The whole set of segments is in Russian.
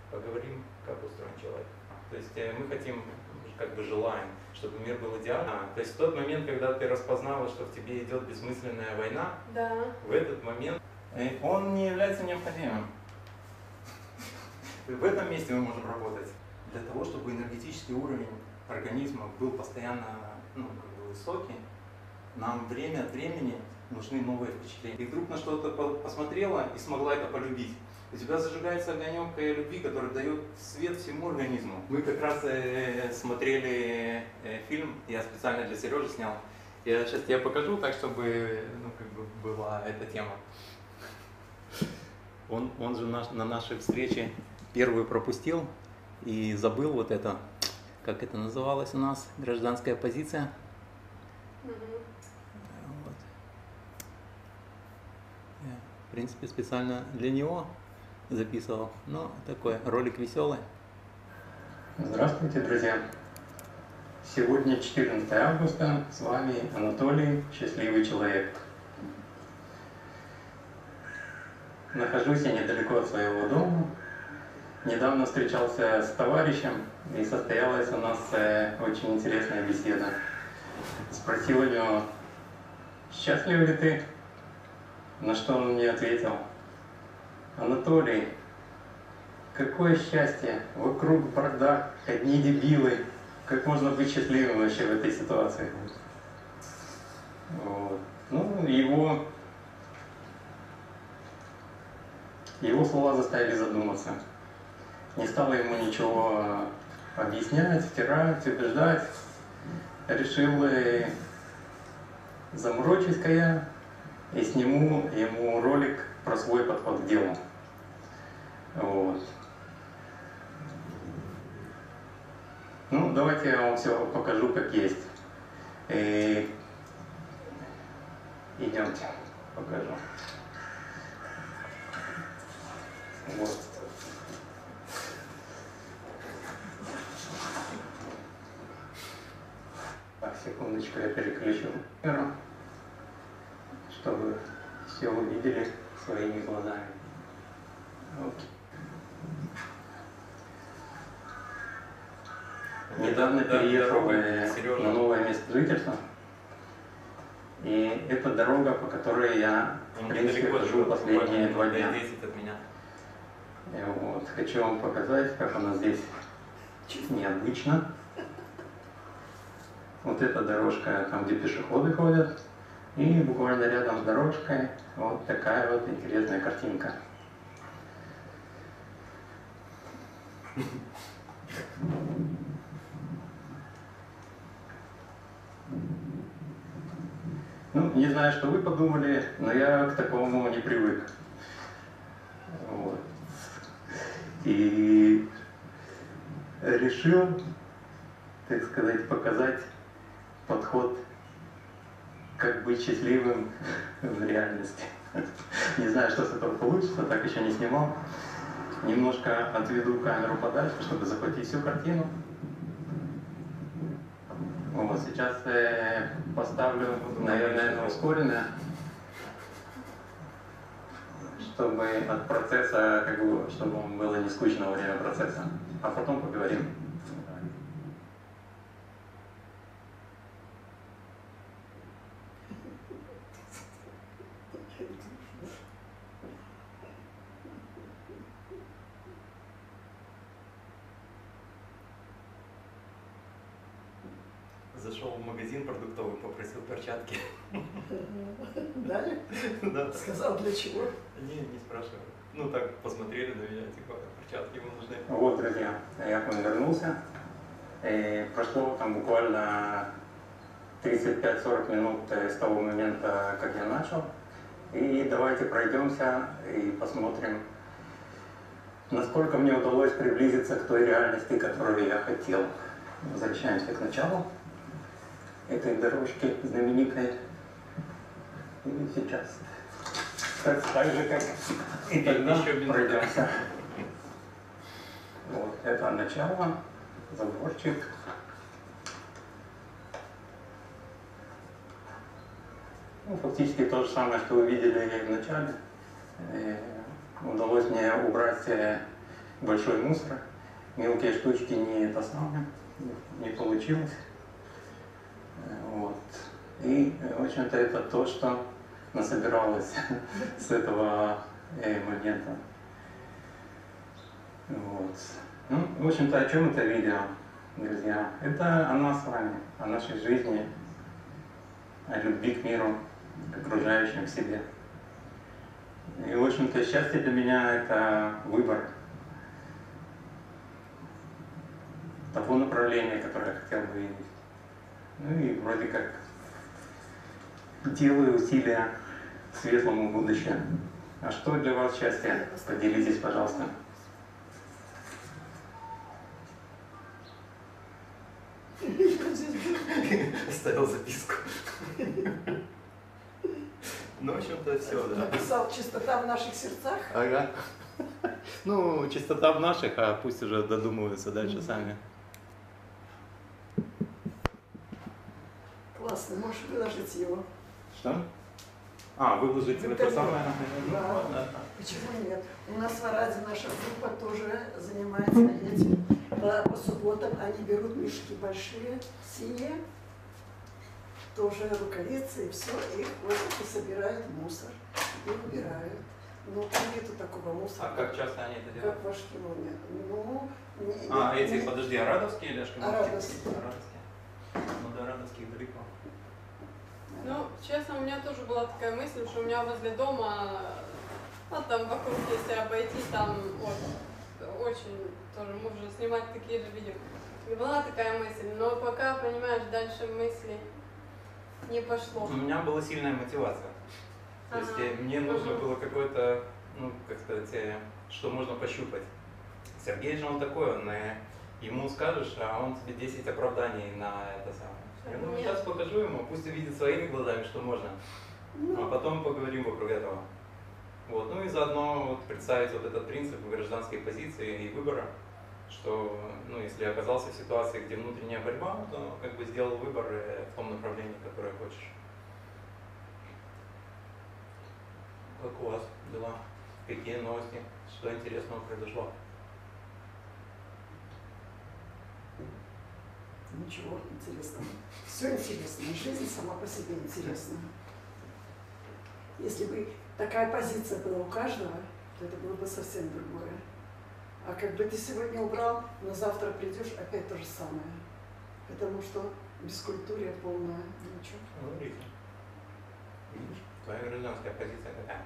поговорим, как устроен человек. То есть мы хотим, как бы желаем, чтобы мир был идеальным. То есть в тот момент, когда ты распознала, что в тебе идет бессмысленная война, да. в этот момент он не является необходимым. В этом месте мы можем работать. Для того, чтобы энергетический уровень организма был постоянно высокий, нам время от времени нужны новые впечатления. Ты вдруг на что-то посмотрела и смогла это полюбить. У тебя зажигается огонек любви, который дает свет всему организму. Мы как раз смотрели фильм, я специально для Сережи снял. Я сейчас тебе покажу так, чтобы была эта тема. Он же на нашей встрече первую пропустил и забыл вот это, как это называлось у нас, гражданская позиция. Вот. Я, в принципе, специально для него записывал, но такой ролик веселый. Здравствуйте, друзья! Сегодня 14 августа, с вами Анатолий, счастливый человек. Нахожусь я недалеко от своего дома. Недавно встречался с товарищем, и состоялась у нас очень интересная беседа. Спросил у него: счастлив ли ты? На что он мне ответил: Анатолий, какое счастье, вокруг бардак, одни дебилы, как можно быть счастливым вообще в этой ситуации? Вот. Ну, его слова заставили задуматься. Не стало ему ничего объяснять, втирать, убеждать. Решил заморочусь-ка я и сниму ему ролик про свой подход к делу. Вот. Ну, давайте я вам все покажу как есть. Идемте, покажу. Вот. Так, секундочку, я переключу камеру, чтобы все увидели своими глазами. Вот. Недавно переехал на новое место жительства. И это дорога, по которой я, в принципе, хожу последние 2 дня. Вот. Хочу вам показать, как у нас здесь необычно. Вот эта дорожка, там, где пешеходы ходят. И буквально рядом с дорожкой вот такая вот интересная картинка. Ну, не знаю, что вы подумали, но я к такому не привык. Вот. И решил, так сказать, показать подход, как быть счастливым в реальности. Не знаю, что с этого получится, так еще не снимал. Немножко отведу камеру подальше, чтобы захватить всю картину. Вот, сейчас поставлю, наверное, на ускоренное, чтобы от процесса, чтобы было не скучно во время процесса. А потом поговорим. Зашел в магазин продуктовый, попросил перчатки. Дали? Да. Сказал, для чего? Не спрашиваю. Ну так, посмотрели на меня, типа, перчатки ему нужны. Вот, друзья, я к вам вернулся. И прошло там буквально 35-40 минут с того момента, как я начал. И давайте пройдемся и посмотрим, насколько мне удалось приблизиться к той реальности, которую я хотел. Возвращаемся к началу этой дорожки знаменитой. И сейчас так же, как и тогда, пройдемся. Вот, это начало, заборчик. Ну, фактически то же самое, что вы видели в начале. Удалось мне убрать большой мусор, мелкие штучки не это самое, не получилось. Вот. И, в общем-то, это то, что насобиралось с этого момента. Вот. Ну, в общем-то, о чем это видео, друзья? Это о нас с вами, о нашей жизни, о любви к миру, к окружающим, к себе. И, в общем-то, счастье для меня – это выбор того направления, которое я хотел бы видеть. Ну и вроде как делаю усилия к светлому будущему. А что для вас счастье? Поделитесь, пожалуйста. Оставил записку. Ну, в общем-то, все, да. Написал «Чистота в наших сердцах». Ага. Ну, чистота в наших, а пусть уже додумываются дальше сами. Классно, можешь выложить его. Что? А, выложить Ну, это конечно. самое? Да. Ну, да. Почему нет? У нас в Араде наша группа тоже занимается этим. По субботам они берут мешки большие, синие, тоже рукавицы, и все, и ходят и собирают мусор, и убирают. Ну, нету такого мусора. А как часто они это делают? Как в Ашкелоне. Ну, А, эти, подожди, арадовские или ашкелонские? Арадовские. Арадовские. Ну, до арадовских далеко. Ну, честно, у меня тоже была такая мысль, что у меня возле дома, ну, там вокруг, если обойти, там вот, очень тоже можно снимать такие же видео. И была такая мысль, но пока, понимаешь, дальше мысли не пошло. У меня была сильная мотивация. То есть мне нужно было какое-то, ну, как сказать, что можно пощупать. Сергей же он такой, он ему скажешь, а он тебе 10 оправданий на это самое. Я думаю, Нет. сейчас покажу ему, пусть увидит своими глазами, что можно. А потом поговорим вокруг этого. Вот. Ну и заодно вот представить вот этот принцип гражданской позиции и выбора, что ну, если оказался в ситуации, где внутренняя борьба, то как бы сделал выбор в том направлении, которое хочешь. Как у вас дела? Какие новости? Что интересного произошло? Ничего интересного. Все интересно. Жизнь сама по себе интересна. Если бы такая позиция была у каждого, то это было бы совсем другое. А как бы ты сегодня убрал, но завтра придешь, опять то же самое. Потому что бескультурие полное. Ничего. Говорите. Видишь, твоя гражданская позиция какая?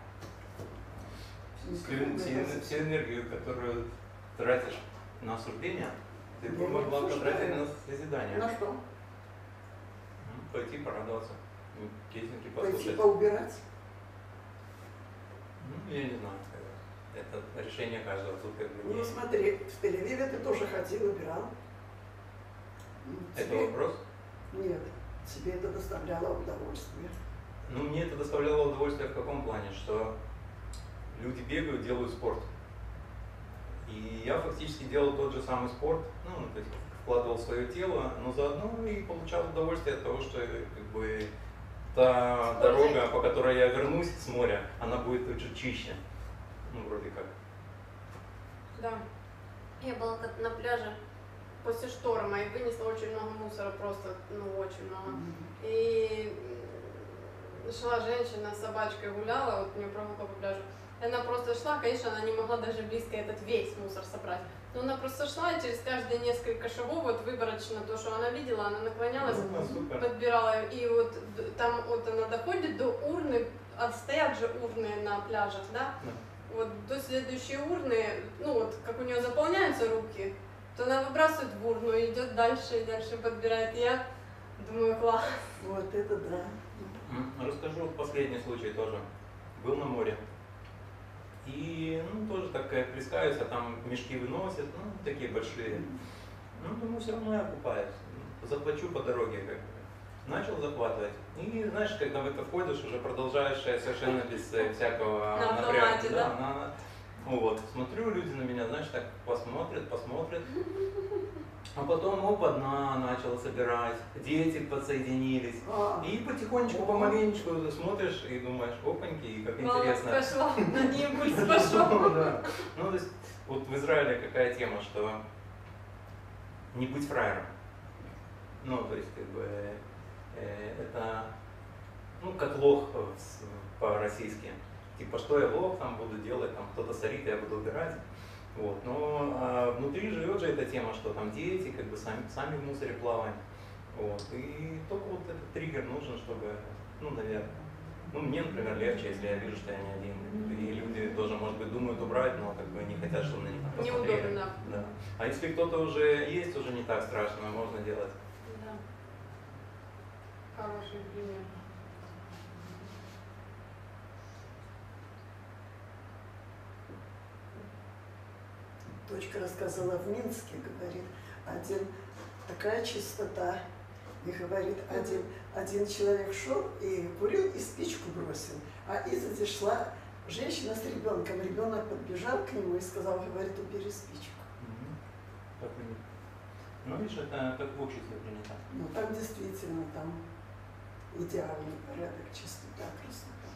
Всю энергию, которую тратишь на осуждение, ты бы Я не могла осуждаю. потратить на созидание. На что? Пойти порадоваться, песенки Пойти послушать. поубирать? Ну, я не знаю. Это решение каждого. Тут как бы Ну не... смотри, в Тель-Авиве ты тоже ходил, убирал. Ну, Это тебе- вопрос? Нет, тебе это доставляло удовольствие. Ну, мне это доставляло удовольствие в каком плане, что люди бегают, делают спорт. И я фактически делал тот же самый спорт, ну, то есть вкладывал свое тело, но заодно и получал удовольствие от того, что как бы та дорога, по которой я вернусь с моря, она будет чуть чище. Ну, вроде как. Да. Я была как на пляже после шторма и вынесла очень много мусора, просто, ну, очень много. И шла женщина с собачкой гуляла, вот у нее прогулка по пляжу. И она просто шла, конечно, она не могла даже близко этот весь мусор собрать. Но она просто шла и через каждые несколько шагов, вот выборочно то, что она видела, она наклонялась, Ну, супер. подбирала. И вот там вот она доходит до урны, а стоят же урны на пляжах, да? Да. Вот до следующей урны, ну вот как у нее заполняются руки, то она выбрасывает в урну и идет дальше и дальше подбирает. И я думаю, класс. Вот это да. Расскажу вот последний случай тоже. Был на море. И ну, тоже так плескаюсь, а там мешки выносят, ну, такие большие. Ну, думаю, все равно я купаюсь. Заплачу по дороге, как бы. Начал захватывать. И знаешь, когда в это входишь, уже продолжаешь совершенно без всякого На напряга. автомате, да? Ну вот, смотрю, люди на меня, знаешь, так посмотрят. А потом опа, дна начала собирать, дети подсоединились. И потихонечку, помаленечку смотришь и думаешь, опаньки, как интересно. Пошла, на ней импульс пошел. Да. Ну, то есть Вот в Израиле какая тема, что не быть фраером. Ну, то есть, как бы, это, ну, как лох по-российски. Типа, что я лох там буду делать, там кто-то сорит, я буду убирать. Вот. Но внутри живет же эта тема, что там дети как бы сами в мусоре плавают. Вот. И только вот этот триггер нужен, чтобы, ну, наверное. Ну, мне, например, легче, если я вижу, что я не один. И люди тоже, может быть, думают убрать, но как бы не хотят, чтобы на них посмотрели. Неудобно. Да. А если кто-то уже есть, уже не так страшно, можно делать. Да. Хороший пример. Дочка рассказывала в Минске, говорит, такая чистота. И говорит, один человек шел и курил, и спичку бросил. А изоди шла женщина с ребенком. Ребенок подбежал к нему и сказал, говорит, убери спичку. Ну, видишь, это как в обществе принято. Ну, там действительно, там идеальный порядок, чистота, красота.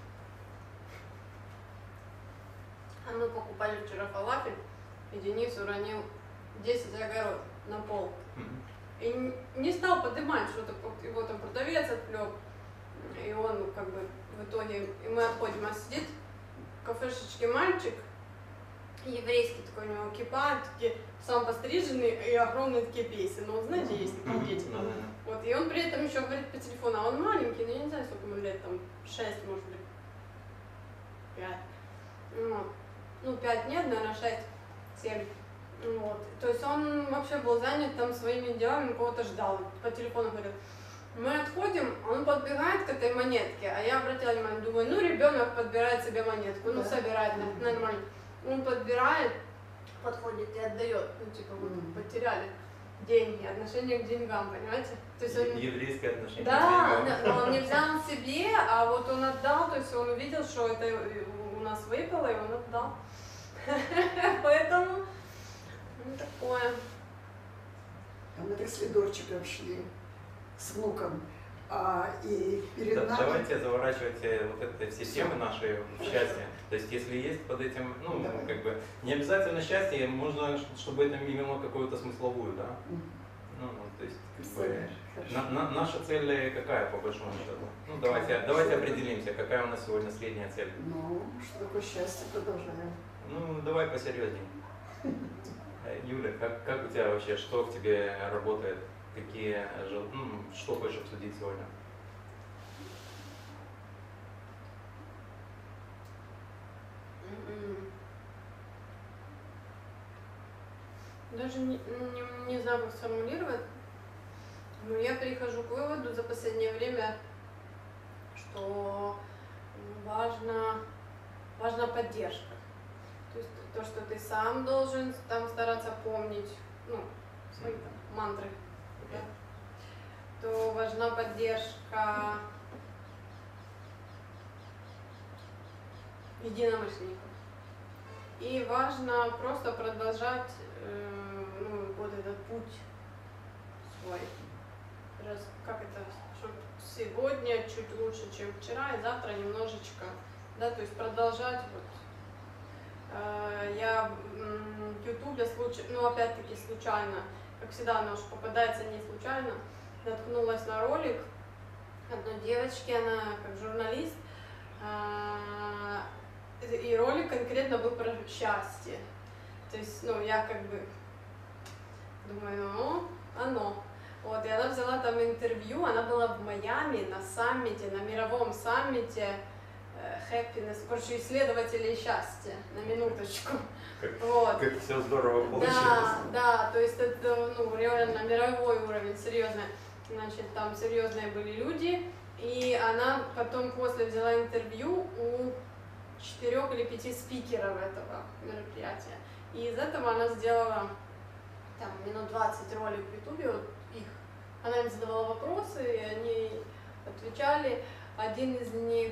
А мы покупали вчера фалафель, и Денис уронил 10 огород на пол. И не стал поднимать что-то, его там продавец отвлек. И он как бы в итоге, и мы отходим, а сидит в кафешечке мальчик, еврейский такой, у него кипа, такие, сам постриженный и огромные такие песни. Ну, вот знаете, есть такие дети. Вот, и он при этом еще говорит по телефону, а он маленький, ну, я не знаю, сколько ему лет, там, 6, может быть, 5. Вот. Ну, 5 нет, наверное, 6, 7. Вот. То есть он вообще был занят там своими делами, кого-то ждал. По телефону говорил. Мы отходим, он подбегает к этой монетке, а я обратила внимание, думаю, ну ребенок подбирает себе монетку, ну собирает, нормально. Он подбирает, подходит и отдает, ну типа вот потеряли деньги, отношение к деньгам, понимаете? То есть он... Еврейское отношение да, к деньгам. но он не взял себе, а вот он отдал, то есть он увидел, что это у нас выпало, и он отдал. Поэтому ну, такое. А мы так с Лидорчиком шли с внуком. И перед нами... Давайте заворачивайте вот это все темы наши в счастье. То есть если есть под этим, ну, как бы, не обязательно счастье, можно, чтобы это имело какую-то смысловую, да? Ну, то есть, как бы, наша цель какая, по большому счету? Ну, давайте определимся, какая у нас сегодня средняя цель. Ну, что такое счастье, продолжаем. Ну, давай посерьезнее. Юля, как у тебя вообще, что к тебе работает? Что хочешь обсудить сегодня? Даже не знаю, как сформулировать, но я прихожу к выводу за последнее время, что важна поддержка. То есть то, что ты сам должен там стараться помнить, ну, свои там мантры, да? То важна поддержка единомышленников. И важно просто продолжать вот этот путь свой. Как это, чтобы сегодня чуть лучше, чем вчера, и завтра немножечко, да, то есть продолжать вот. Я в Ютубе опять-таки случайно, как всегда, оно же попадается не случайно, наткнулась на ролик одной девочки, она как журналист, и ролик конкретно был про счастье. То есть, я как бы думаю, оно. Вот, и она взяла там интервью, она была в Майами на саммите, на мировом саммите Happiness, короче, исследователей счастья, на минуточку. Как все здорово получилось. Да, то есть это реально мировой уровень, серьезно. Значит, там серьезные были люди, и она потом после взяла интервью у 4 или 5 спикеров этого мероприятия. И из этого она сделала там минут 20 ролик в Ютубе, вот их. Она им задавала вопросы, и они отвечали. Один из них,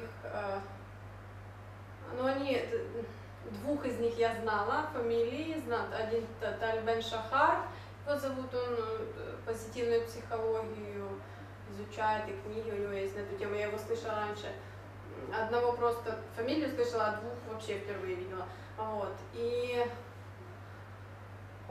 двух из них я знала, фамилии, один Таль Бен Шахар, его зовут, он позитивную психологию изучает, и книги у него есть на эту тему, я его слышала раньше. Одного просто фамилию слышала, а двух вообще впервые видела. Вот. И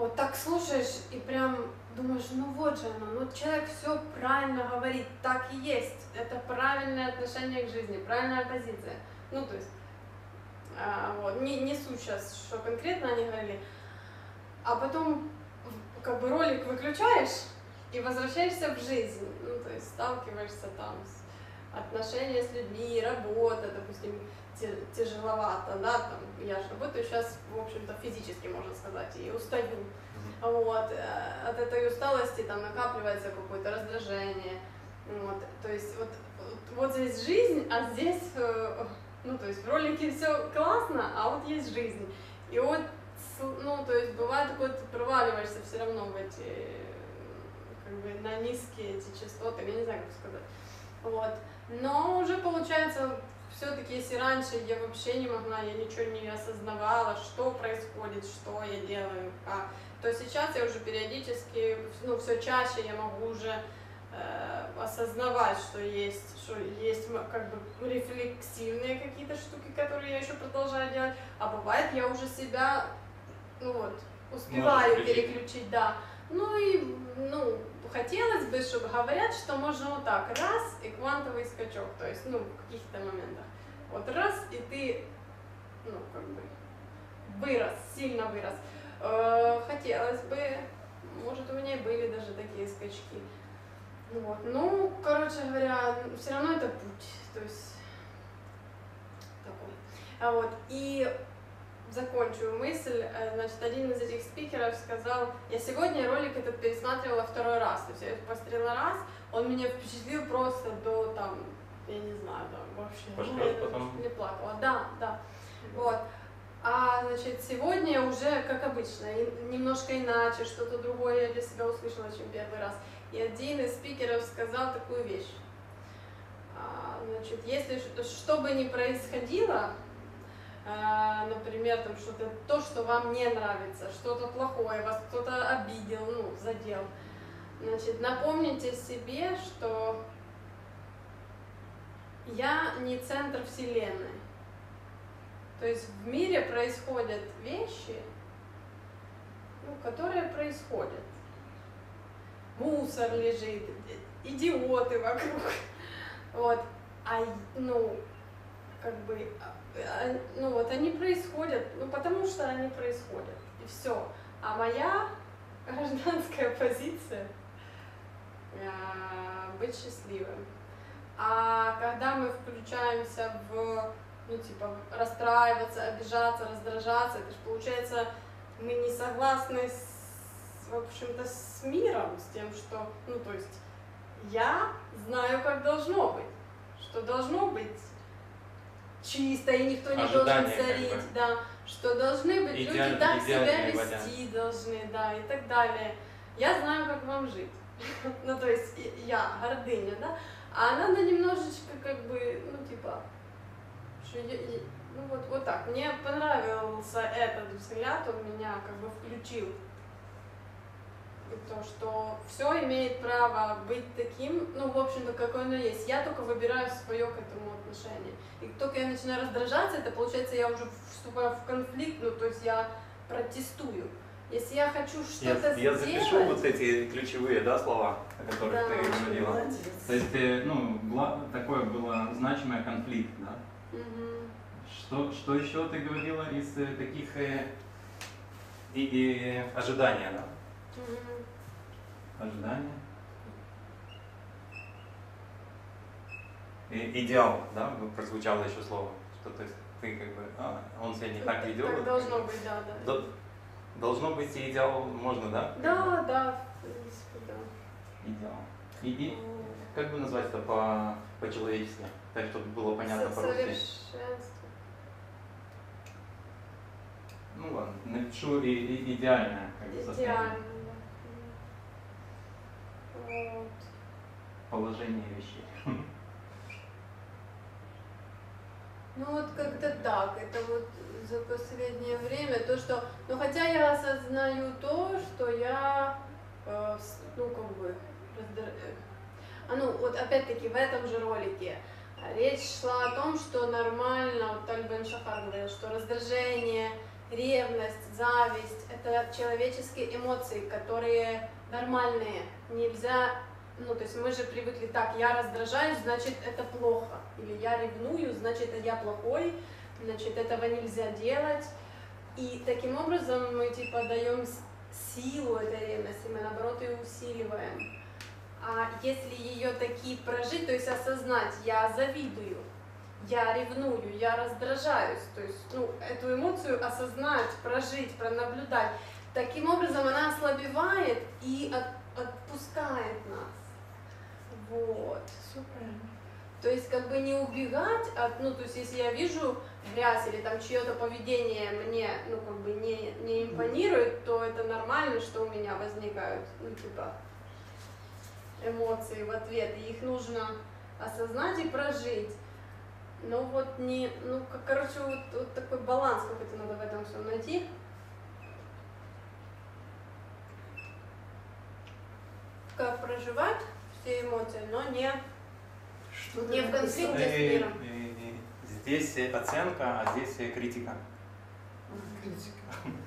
вот так слушаешь и прям думаешь, ну вот же оно, ну человек все правильно говорит, так и есть, это правильное отношение к жизни, правильная позиция. Ну, то есть, вот, не суть сейчас, что конкретно они говорили, а потом как бы ролик выключаешь и возвращаешься в жизнь, ну, то есть сталкиваешься там с отношения с людьми, работа, допустим, тяжеловато, да, там, я же работаю сейчас, в общем-то, физически, можно сказать, и устаю, вот, от этой усталости там накапливается какое-то раздражение, вот, то есть вот здесь жизнь, а здесь, ну, то есть в ролике все классно, а вот есть жизнь, и вот, ну, то есть бывает такое, ты проваливаешься все равно в эти, как бы, на низкие эти частоты, я не знаю, как сказать, вот, но уже получается, все-таки, если раньше я вообще не могла, я ничего не осознавала, что происходит, что я делаю, то сейчас я уже периодически, ну, все чаще я могу уже осознавать, что есть как бы рефлексивные какие-то штуки, которые я еще продолжаю делать, а бывает я уже себя, ну вот, успеваю переключить, да. Ну и, ну, хотелось бы, чтобы говорят, что можно вот так, раз, и квантовый скачок, то есть, ну, в каких-то моментах. Вот раз, и ты, ну, как бы, вырос, сильно вырос. Хотелось бы, может, у меня и были даже такие скачки. Вот. Ну, короче говоря, все равно это путь, то есть, такой. Вот, и закончу мысль, значит, один из этих спикеров сказал, я сегодня ролик этот пересматривала второй раз, то есть я посмотрела раз, он меня впечатлил просто до, там, я не знаю, там, вообще, я потом не плакала, да, вот, а, значит, сегодня уже, как обычно, немножко иначе, что-то другое я для себя услышала, чем первый раз, и один из спикеров сказал такую вещь, значит, если что бы ни происходило, например, там что-то, то, что вам не нравится, что-то плохое, вас кто-то обидел, ну, задел, значит, напомните себе, что я не центр вселенной. То есть в мире происходят вещи, ну, которые происходят. Мусор лежит, идиоты вокруг, вот, ну, как бы, ну вот они происходят, ну потому что они происходят, и все. А моя гражданская позиция быть счастливым. А когда мы включаемся в, ну типа, расстраиваться, обижаться, раздражаться, это же получается, мы не согласны в общем-то с миром, с тем, что, ну то есть, я знаю, как должно быть, что должно быть чисто, и никто не должен царить, как бы, да, что должны быть люди так себя вести должны, да, и так далее. Я знаю, как вам жить. Ну, то есть, я гордыня, да, а надо немножечко, как бы, ну, типа, что ну, вот так. Мне понравился этот взгляд, он меня, как бы, включил. И то, что все имеет право быть таким, ну, в общем-то, какой оно есть. Я только выбираю свое к этому отношение. И только я начинаю раздражаться, это получается, я уже вступаю в конфликт, ну, то есть я протестую. Если я хочу что-то сделать... Я запишу вот эти ключевые, да, слова, о которых да, ты говорила. То есть, ну, такое было значимое конфликт, да? Угу. Что еще ты говорила из таких ожидания, да? Ожидание. Идеал, да, прозвучало еще слово, что то есть ты как бы, он себя не так ведет. Так должно быть, да. Должно быть и идеал можно, да? Да, в принципе, да. Идеал. И как бы назвать это по-человечески, так, чтобы было понятно по-русски? Совершенство. Ну ладно, напишу идеальное, как бы, состояние. Вот. Положение вещей. Ну вот как-то так, это вот за последнее время, то, что, ну хотя я осознаю то, что я, ну как бы, ну вот опять-таки в этом же ролике речь шла о том, что нормально, вот Таль Бен Шахар говорил, что раздражение ревность, зависть, это человеческие эмоции, которые нормальные, нельзя, ну то есть мы же привыкли так, я раздражаюсь, значит это плохо, или я ревную, значит я плохой, значит этого нельзя делать, и таким образом мы типа даем силу этой ревности, мы наоборот ее усиливаем. А если ее таки прожить, то есть осознать, я завидую, я ревную, я раздражаюсь, то есть ну, эту эмоцию осознать, прожить, пронаблюдать, таким образом она ослабевает и отпускает нас. Вот. Супер. То есть как бы не убегать от, ну то есть если я вижу грязь или там чье-то поведение мне, ну как бы не импонирует, то это нормально, что у меня возникают, ну типа эмоции в ответ, и их нужно осознать и прожить. Но вот не, ну короче вот такой баланс какой-то надо в этом всем найти. Как проживать все эмоции, но не в конфликте с миром. Здесь оценка, а здесь критика. Критика.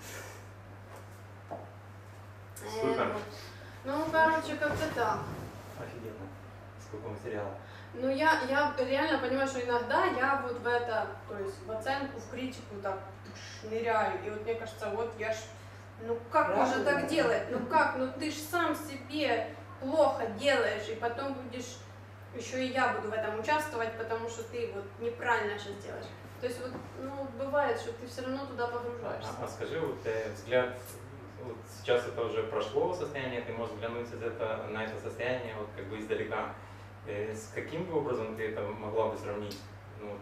Супер. Ну, короче, как-то так. Офигенно. Сколько материала. Ну, я реально понимаю, что иногда я вот в это, то есть в оценку, в критику так ныряю. И вот мне кажется, вот я ж, ну как можно так делать? Ну как? Ну ты ж сам себе плохо делаешь, и потом будешь, еще и я буду в этом участвовать, потому что ты вот неправильно сейчас делаешь. То есть вот, ну, бывает, что ты все равно туда погружаешься. А скажи, вот взгляд, вот сейчас это уже прошло состояние, ты можешь взглянуть на это состояние вот как бы издалека. С каким бы образом ты это могла бы сравнить, ну,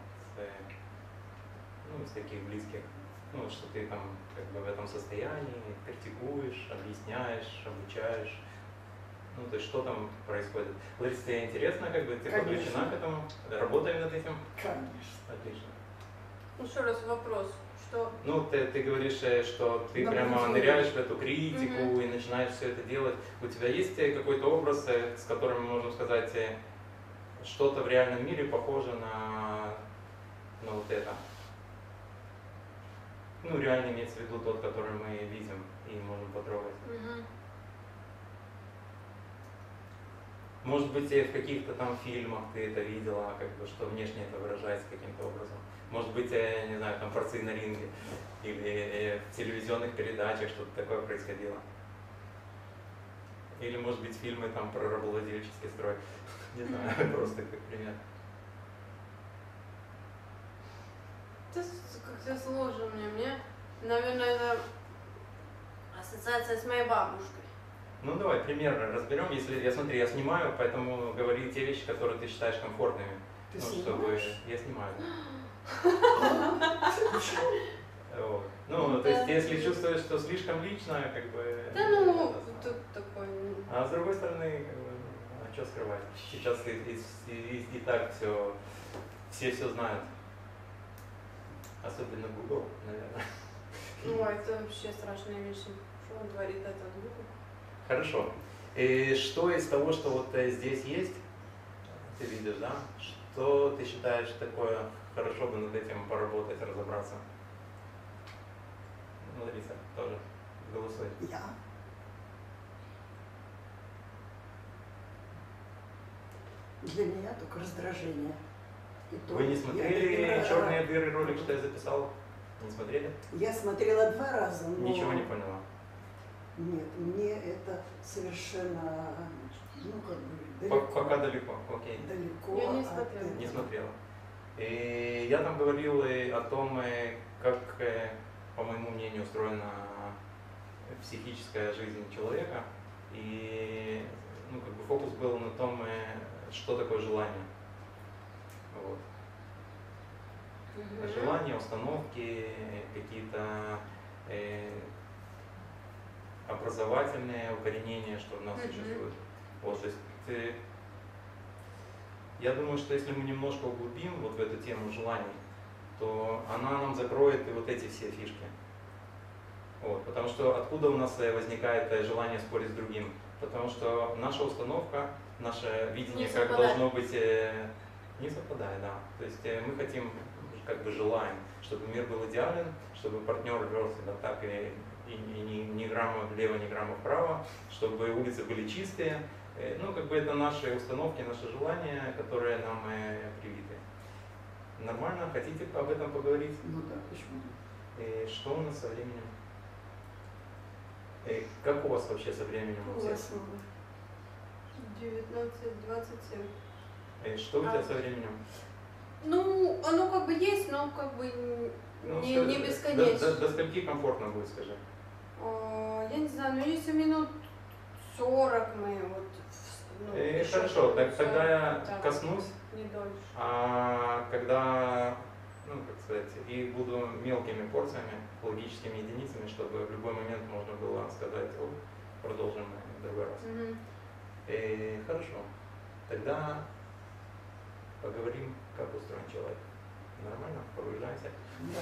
с таких близких, ну, что ты там как бы в этом состоянии критикуешь, объясняешь, обучаешь, ну, то есть что там происходит? Лариса, тебе интересно, как бы ты подключена к этому, работаем над этим? Конечно. Отлично. Еще раз вопрос, что... Ну, ты говоришь, что ты прямо ныряешь в эту критику и начинаешь все это делать. У тебя есть какой-то образ, с которым мы можем сказать, что-то в реальном мире похоже на вот это? Ну, реально имеется в виду тот, который мы видим и можем потрогать. Может быть, в каких-то там фильмах ты это видела, как бы, что внешне это выражается каким-то образом. Может быть, я не знаю, там «Борцы на ринге» или в телевизионных передачах что-то такое происходило. Или, может быть, фильмы там про рабовладельческий строй. Не знаю, просто как пример. Это как-то сложно мне. Наверное, это ассоциация с моей бабушкой. Ну давай пример разберем. Если я снимаю, поэтому говори те вещи, которые ты считаешь комфортными. Ты ну, снимаешь? чтобы я снимаю. Вот. Ну, то есть, если чувствуешь, что слишком лично, как бы. Да, ну, тут такой. А с другой стороны, как бы, а что скрывать? Сейчас и так все знают. Особенно Google, наверное. Ну, это вообще страшные вещи. Что он творит этот Google? Хорошо. И что из того, что вот здесь есть, ты видишь, да? Что ты считаешь такое, хорошо бы над этим поработать, разобраться? Ну, Лариса, тоже голосуй. Я. Для меня только раздражение. И то Вы не я смотрели не «Черные дыры» ролик, что я записал? Не смотрели? Я смотрела 2 раза, но... Ничего не поняла. Нет, мне это совершенно, ну как бы, далеко. Пока далеко, окей. Далеко Я не от смотрела. этого. Не смотрела. И я там говорил и о том, как, по моему мнению, устроена психическая жизнь человека. И ну, как бы фокус был на том, что такое желание. Вот. Желания, установки, какие-то образовательные укоренения, что в нас существует. Вот, то есть, я думаю, что если мы немножко углубим вот в эту тему желаний, то она нам закроет и вот эти все фишки. Вот, потому что откуда у нас возникает желание спорить с другим? Потому что наша установка, наше видение, как должно быть, не совпадает, да. То есть мы хотим как бы желаем, чтобы мир был идеален, чтобы партнер вел себя так и ни грамма влево, ни грамма вправо, чтобы улицы были чистые. Ну, как бы это наши установки, наши желания, которые нам привиты. Нормально? Хотите об этом поговорить? Ну да, почему? Что у нас со временем? Как у вас вообще со временем? У вас 19:27. Что у тебя со временем? Ну, оно как бы есть, но как бы не бесконечно. До скольки комфортно будет, скажи? Я не знаю, ну если минут 40 мы вот... Хорошо, тогда я коснусь. Не дольше. А когда, ну, как сказать, и буду мелкими порциями, логическими единицами, чтобы в любой момент можно было сказать, о, продолжим в другой раз. Хорошо. Тогда поговорим, как устроен человек. Нормально? Погружаемся. Да.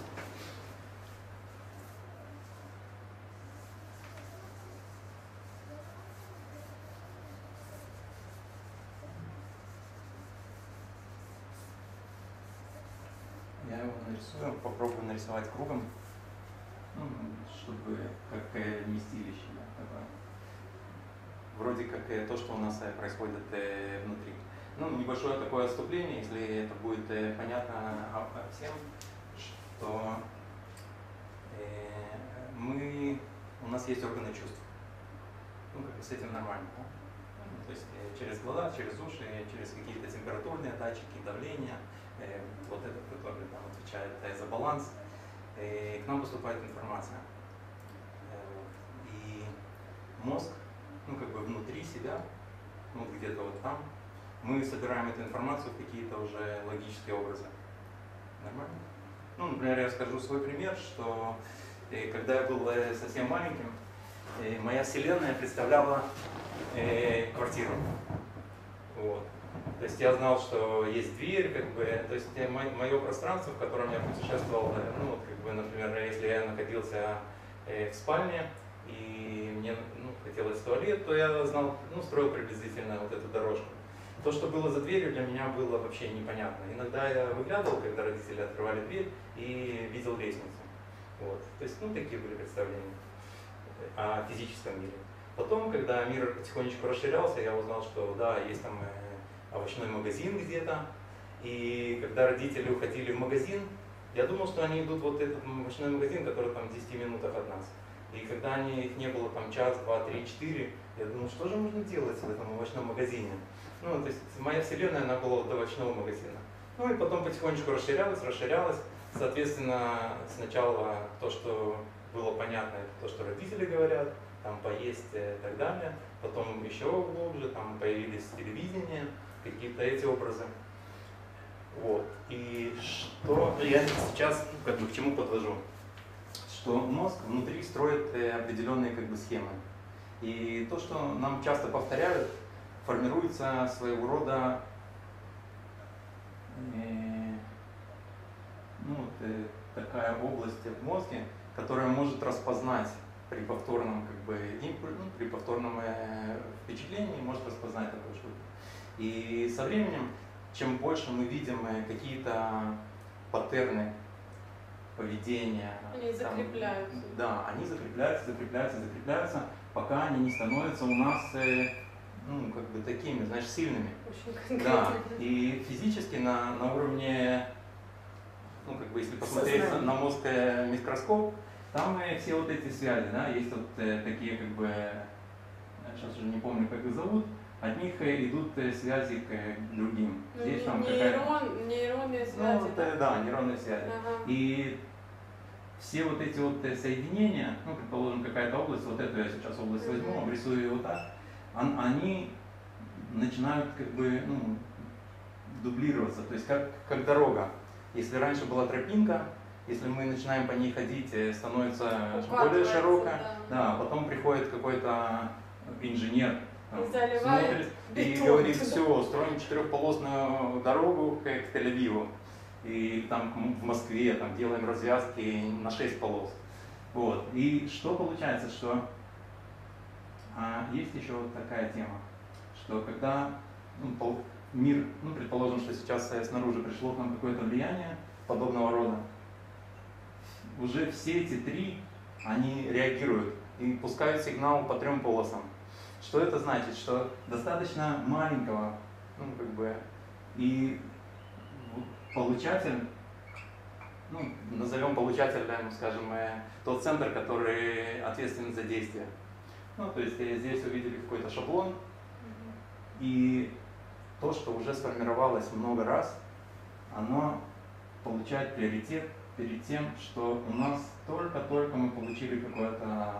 Я его нарисую, попробую нарисовать кругом, ну, чтобы как вместилище, да, такое. Вроде как то, что у нас происходит внутри. Ну, небольшое такое отступление, если это будет понятно всем, что у нас есть органы чувств. Ну, как бы с этим нормально, да? То есть через глаза, через уши, через какие-то температурные датчики, давление, вот этот, который там отвечает за баланс, к нам поступает информация. И мозг, ну, как бы внутри себя, вот где-то вот там, мы собираем эту информацию в какие-то уже логические образы. Нормально? Ну, например, я скажу свой пример, что когда я был совсем маленьким, моя вселенная представляла квартиру. Вот. То есть я знал, что есть дверь, как бы, то есть мое пространство, в котором я путешествовал, ну, вот, как бы, например, если я находился в спальне и мне, ну, хотелось в туалет, то я знал, ну, строил приблизительно вот эту дорожку. То, что было за дверью, для меня было вообще непонятно. Иногда я выглядывал, когда родители открывали дверь, и видел лестницу. Вот. То есть, ну, такие были представления о физическом мире. Потом, когда мир потихонечку расширялся, я узнал, что да, есть там овощной магазин где-то. И когда родители уходили в магазин, я думал, что они идут вот в этот овощной магазин, который там в 10 минутах от нас. И когда их не было там час, два, три, 4, я думал, что же можно делать в этом овощном магазине? Ну, то есть моя вселенная, она была до овощного магазина. Ну и потом потихонечку расширялась. Соответственно, сначала то, что было понятно, это то, что родители говорят, там поесть и так далее. Потом еще глубже, там появились телевидение, какие-то эти образы. Вот. И что я сейчас как бы к чему подвожу? Что мозг внутри строит определенные как бы схемы. И то, что нам часто повторяют, формируется своего рода такая область в мозге, которая может распознать при повторном как бы при повторном впечатлении, может распознать такую штуку. И со временем, чем больше мы видим какие-то паттерны поведения, они закрепляются. Да, они закрепляются, пока они не становятся у нас ну, как бы такими, знаешь, сильными. Очень да, и физически на уровне, ну, как бы, если посмотреть на мозг микроскоп, там все вот эти связи, да, есть вот такие, как бы, сейчас уже не помню, как их зовут, от них идут связи к другим. Здесь там нейронные связи. Ну, да, нейронные связи. Ага. И все вот эти вот соединения, ну, предположим, какая-то область, вот эту я сейчас область возьму, обрисую ее вот так, они начинают как бы, ну, дублироваться, то есть как дорога. Если раньше была тропинка, если мы начинаем по ней ходить, становится более широкая, да, потом приходит какой-то инженер, смотрит и говорит, все, строим 4-полосную дорогу к Тель-Авиву. И там в Москве там делаем развязки на 6 полос. Вот. И что получается, что есть еще вот такая тема, что когда мир, ну, предположим, что сейчас снаружи пришло к нам какое-то влияние, подобного рода, уже все эти три, они реагируют и пускают сигнал по 3 полосам. Что это значит? Что достаточно маленького, ну, как бы, и получатель, ну, назовем получателем, скажем, тот центр, который ответственен за действие. Ну, то есть здесь увидели какой-то шаблон, и то, что уже сформировалось много раз, оно получает приоритет перед тем, что у нас только-только мы получили какое-то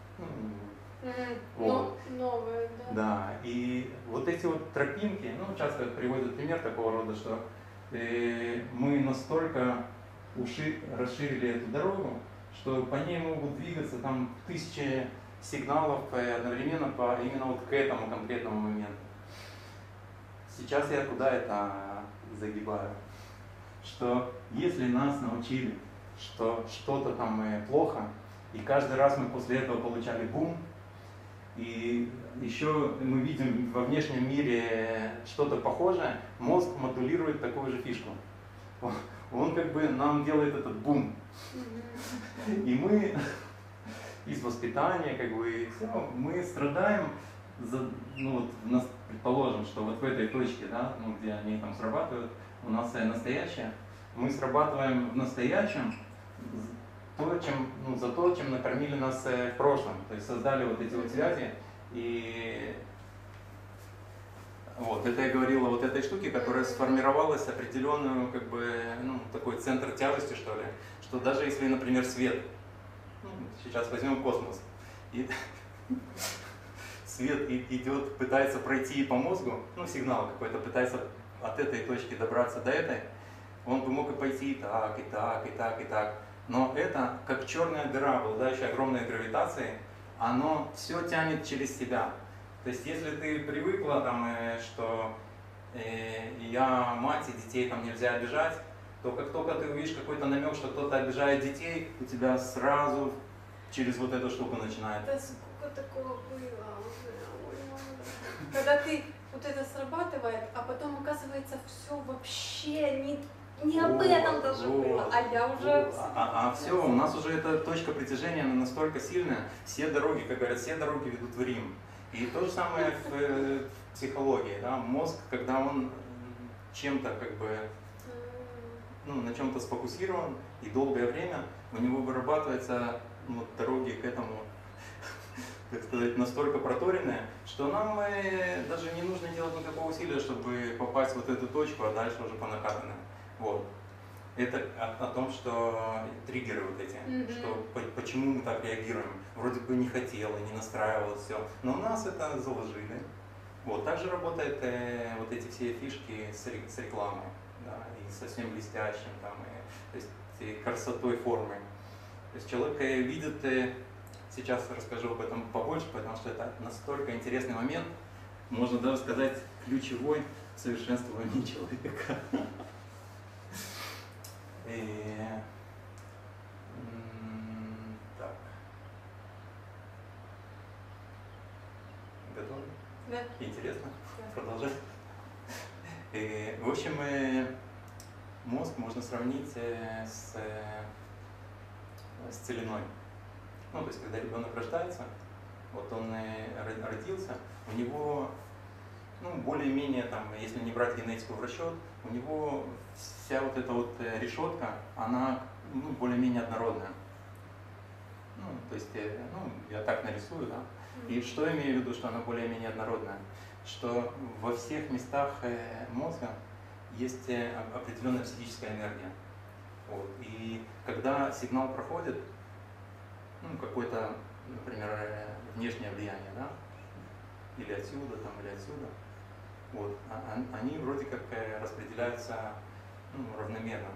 новое, да. Да, и вот эти вот тропинки, ну, часто приводят пример такого рода, что мы настолько расширили эту дорогу, что по ней могут двигаться там тысячи сигналов одновременно именно вот к этому конкретному моменту. Сейчас я куда это загибаю? Что если нас научили, что что-то там плохо, и каждый раз мы после этого получали бум, и еще мы видим во внешнем мире что-то похожее, мозг модулирует такую же фишку. Он как бы нам делает этот бум. И мы из воспитания, как бы, все, мы страдаем, ну вот, предположим, что вот в этой точке, да, ну, где они там срабатывают, у нас настоящее, мы срабатываем в настоящем за то, чем накормили нас в прошлом. То есть создали вот эти вот связи. И вот это я говорила вот этой штуке, которая сформировалась определенную, как бы, ну, такой центр тяжести, что ли, что даже если, например, свет, ну, сейчас возьмем космос, и свет идет, пытается пройти по мозгу, ну, сигнал какой-то, пытается от этой точки добраться до этой, он бы мог и пойти и так, и так, и так, и так. Но это, как черная дыра, обладающая огромной гравитацией, оно все тянет через себя. То есть, если ты привыкла, там, что я мать, и детей там нельзя обижать, то как только ты увидишь какой-то намек, что кто-то обижает детей, у тебя сразу через вот эту штуку начинает. Да сколько такого было уже, ой, мама. Когда ты вот это срабатывает, а потом оказывается все вообще не об этом даже было, а я уже... Все, у нас уже эта точка притяжения, она настолько сильная, все дороги, как говорят, все дороги ведут в Рим. И то же самое в психологии, да, мозг, когда он чем-то как бы, ну, на чем-то сфокусирован, и долгое время у него вырабатываются, ну, дороги к этому, так сказать, настолько проторенные, что нам даже не нужно делать никакого усилия, чтобы попасть в вот эту точку, а дальше уже по накатанной. Вот. Это о том, что триггеры вот эти, что почему мы так реагируем. Вроде бы не хотела, не настраивалось все, но у нас это заложили. Вот. Также работают вот эти все фишки с рекламой, да, и совсем блестящим, там, то есть и красотой формы. То есть человек видит, сейчас расскажу об этом побольше, потому что это настолько интересный момент, можно даже сказать, ключевой в совершенствовании человека. Так. Готовы? Да. Интересно? Да. Продолжать? В общем, мозг можно сравнить с целиной. Ну, то есть, когда ребенок рождается, вот он родился, у него, ну, более-менее, там, если не брать генетику в расчет, у него вся вот эта вот решетка, она, ну, более-менее однородная. Ну, то есть, ну, я так нарисую, да. И что я имею в виду, что она более-менее однородная? Что во всех местах мозга есть определенная психическая энергия. Вот. И когда сигнал проходит, ну, какое-то, например, внешнее влияние, да, или отсюда, там, или отсюда, вот, они вроде как распределяются, ну, равномерно.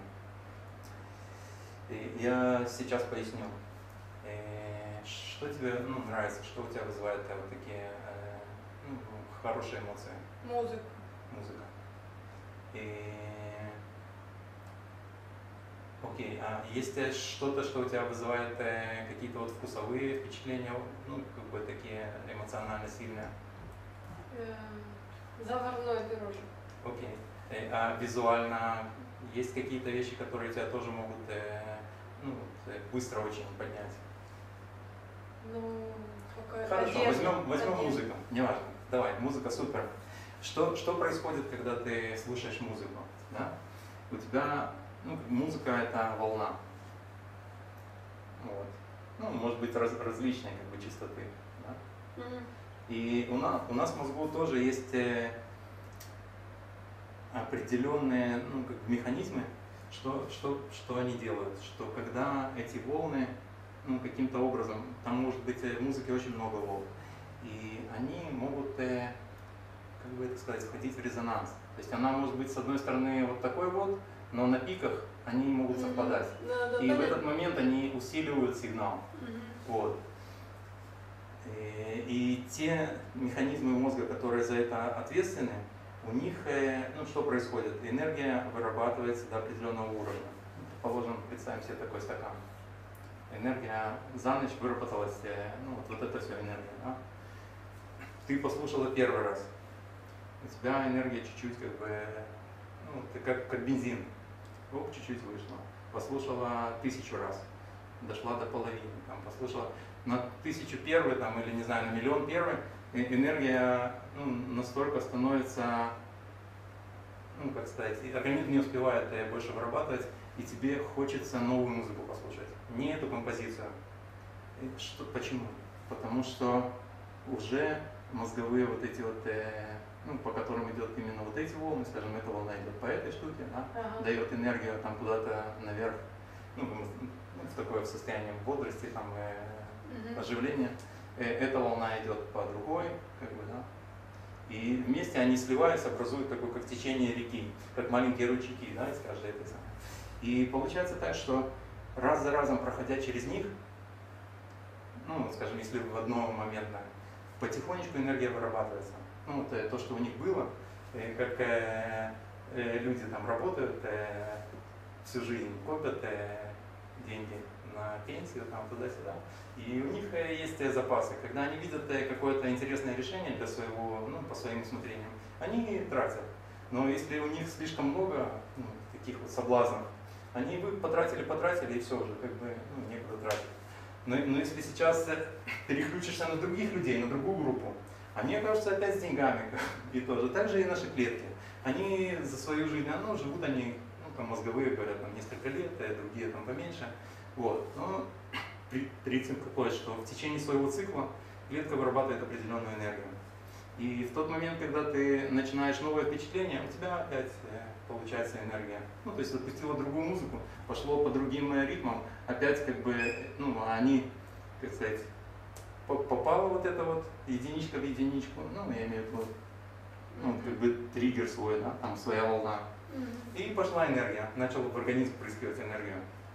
И я сейчас поясню, что тебе, ну, нравится, что у тебя вызывает вот такие, ну, хорошие эмоции. Музыка. Музыка. Окей, а есть что-то, что у тебя вызывает какие-то вот вкусовые впечатления, ну, как бы такие эмоционально сильные? Заварной пирожок. Окей. А визуально есть какие-то вещи, которые тебя тоже могут ну, быстро очень поднять. Ну, Хорошо, одежда. возьмем музыку, неважно. Давай, музыка супер. Что происходит, когда ты слушаешь музыку? Да? У тебя, ну, музыка это волна. Вот. Ну, может быть, различной как бы частоты. Да? И у нас в мозгу тоже есть определенные ну, как бы механизмы, что они делают. Что когда эти волны ну, каким-то образом, там может быть в музыке очень много волн, и они могут, как бы это сказать, входить в резонанс. То есть она может быть с одной стороны вот такой вот, но на пиках они могут совпадать. И в этот момент они усиливают сигнал. Вот. И те механизмы мозга, которые за это ответственны, у них, ну что происходит? Энергия вырабатывается до определенного уровня. Положим, представим себе такой стакан. Энергия за ночь выработалась, ну вот это все энергия. Да? Ты послушала первый раз. У тебя энергия чуть-чуть как бы, ну, как бензин. Оп, чуть-чуть вышла. Послушала 1000 раз. Дошла до половины. Там, послушала на 1001 там, или не знаю, на 10001 энергия ну, настолько становится, ну как сказать, организм не успевает больше вырабатывать, и тебе хочется новую музыку послушать. Не эту композицию. Почему? Потому что уже мозговые вот эти вот, ну, по которым идет именно вот эти волны, скажем, эта волна идет по этой штуке, да, дает энергию там куда-то наверх, ну, в такое состояние бодрости, там, оживления. Эта волна идет по другой, как бы, да. И вместе они сливаются, образуют такое, как течение реки, как маленькие ручейки, да, из каждой этой самой. И получается так, что раз за разом, проходя через них, ну, скажем, если в одно моментно, потихонечку энергия вырабатывается. Ну, вот то, что у них было, как люди там работают всю жизнь, копят деньги на пенсию, там, туда-сюда. И у них есть запасы. Когда они видят какое-то интересное решение для своего, ну, по своим усмотрениям, они тратят. Но если у них слишком много ну, таких вот соблазнов, они бы потратили, и все уже, как бы, ну, некуда тратить. Но если сейчас переключишься на других людей, на другую группу, они окажутся опять с деньгами, и тоже. Так же и наши клетки. Они за свою жизнь, ну, живут они, ну, там, мозговые, говорят, там, несколько лет, другие там поменьше. Вот. Но принцип какой, что в течение своего цикла клетка вырабатывает определенную энергию. И в тот момент, когда ты начинаешь новое впечатление, у тебя опять получается энергия. Ну, то есть запустила другую музыку, пошло по другим ритмам, опять как бы, ну, они, как сказать, попала вот эта вот единичка в единичку, ну, я имею в виду, ну, как бы триггер свой, да, там своя волна. И пошла энергия, начал в организм впрыскивать энергию.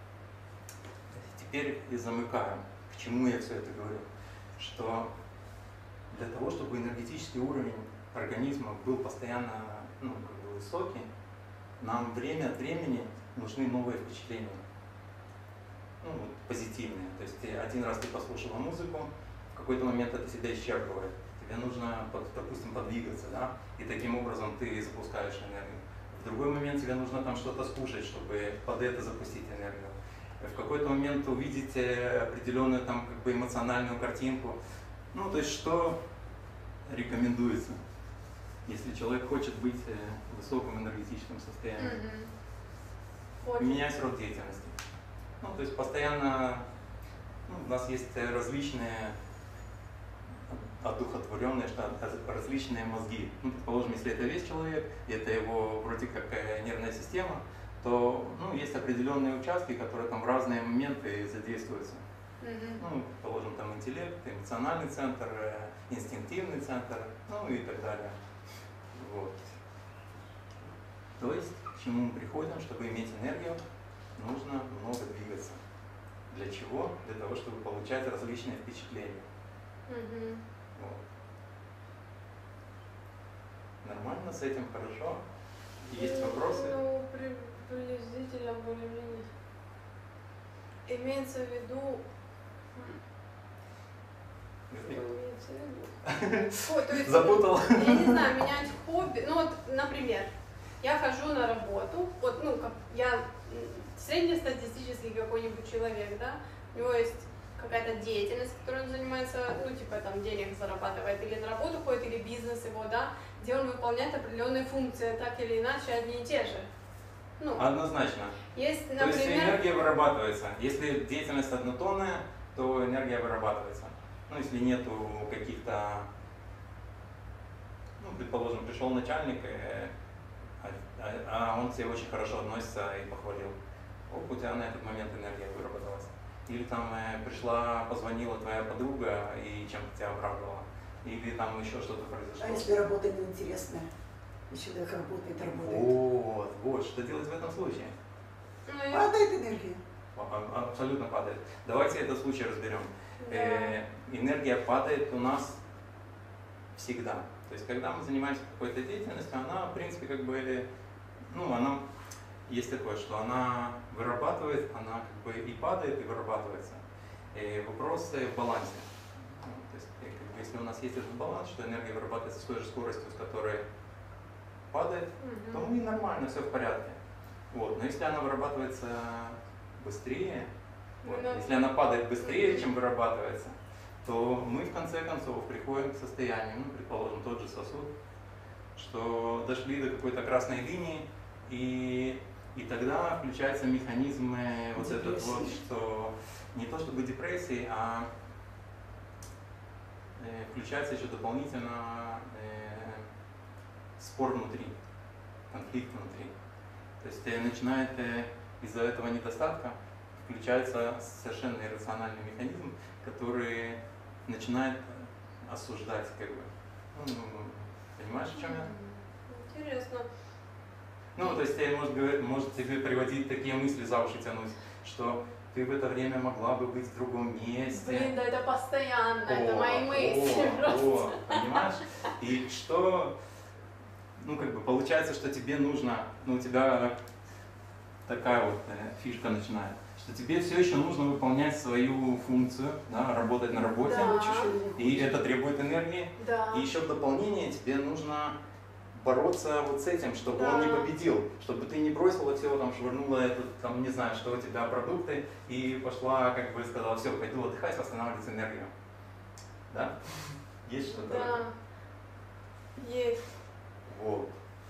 Теперь и замыкаем. К чему я все это говорю? Что для того, чтобы энергетический уровень организма был постоянно ну, как бы высокий, нам время от времени нужны новые впечатления. Ну, позитивные. То есть один раз ты послушала музыку, в какой-то момент это себя исчерпывает. Тебе нужно, допустим, подвигаться, да? И таким образом ты запускаешь энергию. В другой момент тебе нужно там что-то скушать, чтобы под это запустить энергию. В какой-то момент увидеть определенную там как бы эмоциональную картинку. Ну, то есть что рекомендуется, если человек хочет быть в высоком энергетическом состоянии? Менять род деятельности. Ну, то есть постоянно ну, у нас есть различные одухотворенные, различные мозги. Ну, предположим, если это весь человек, и это его вроде как нервная система, то ну, есть определенные участки, которые там в разные моменты задействуются. Ну, положим, там интеллект, эмоциональный центр, инстинктивный центр, ну и так далее. Вот. То есть, к чему мы приходим, чтобы иметь энергию, нужно много двигаться. Для чего? Для того, чтобы получать различные впечатления. Вот. Nормально с этим, хорошо? Есть вопросы? Ну, приблизительно, более-менее. Имеется в виду... Запутал? Я не знаю, менять хобби. Ну вот, например, я хожу на работу, вот, ну, как я среднестатистический какой-нибудь человек, да, у него есть какая-то деятельность, которой он занимается, ну, типа, там, денег зарабатывает, или на работу ходит, или бизнес его, да, где он выполняет определенные функции, так или иначе, одни и те же. Ну, Однозначно. есть, То есть например... энергия вырабатывается. Если деятельность однотонная, то энергия вырабатывается. Ну, если нету каких-то, ну, предположим, пришел начальник, а он к тебе очень хорошо относится и похвалил. Оп, у тебя на этот момент энергия выработалась. Или там позвонила твоя подруга и чем-то тебя обрадовала. Или там еще что-то произошло. А если работа неинтересная? И человек работает. Вот, что делать в этом случае? Ну, Падает энергия. Абсолютно падает. Давайте этот случай разберем. да. Энергия падает у нас всегда. То есть, когда мы занимаемся какой-то деятельностью, она, в принципе, как бы, ну, она, есть такое, что она вырабатывает, она как бы и падает, и вырабатывается. И вопрос в балансе. То есть, как бы, если у нас есть этот баланс, что энергия вырабатывается с той же скоростью, с которой падает, то мы нормально, все в порядке. Вот. Но если она вырабатывается быстрее, вот, если она падает быстрее, чем вырабатывается, то мы в конце концов приходим к состоянию, ну, предположим, тот же сосуд, что дошли до какой-то красной линии, и тогда включается механизм вот этот вот, что не то чтобы депрессии, а включается еще дополнительно спор внутри, конфликт внутри. То есть начинает из-за этого недостатка включается совершенно иррациональный механизм, который начинает осуждать, как бы. Ну, понимаешь, о чем я? Интересно. Ну, то есть может тебе приводить такие мысли за уши тянуть, что ты в это время могла бы быть в другом месте. Блин, да это постоянно, это мои мысли просто. Понимаешь? И что, ну, как бы получается, что тебе нужно, ну, у тебя такая вот фишка начинает, что тебе все еще нужно выполнять свою функцию, да, работать на работе, Да. и это требует энергии. Да. И еще в дополнение тебе нужно бороться вот с этим, чтобы он не победил, чтобы ты не бросила все, там, швырнула этот, там, не знаю, что у тебя продукты, и пошла, как бы сказала, все, пойду отдыхать, восстанавливать энергию. Да? Есть что-то? Да. Есть. Вот.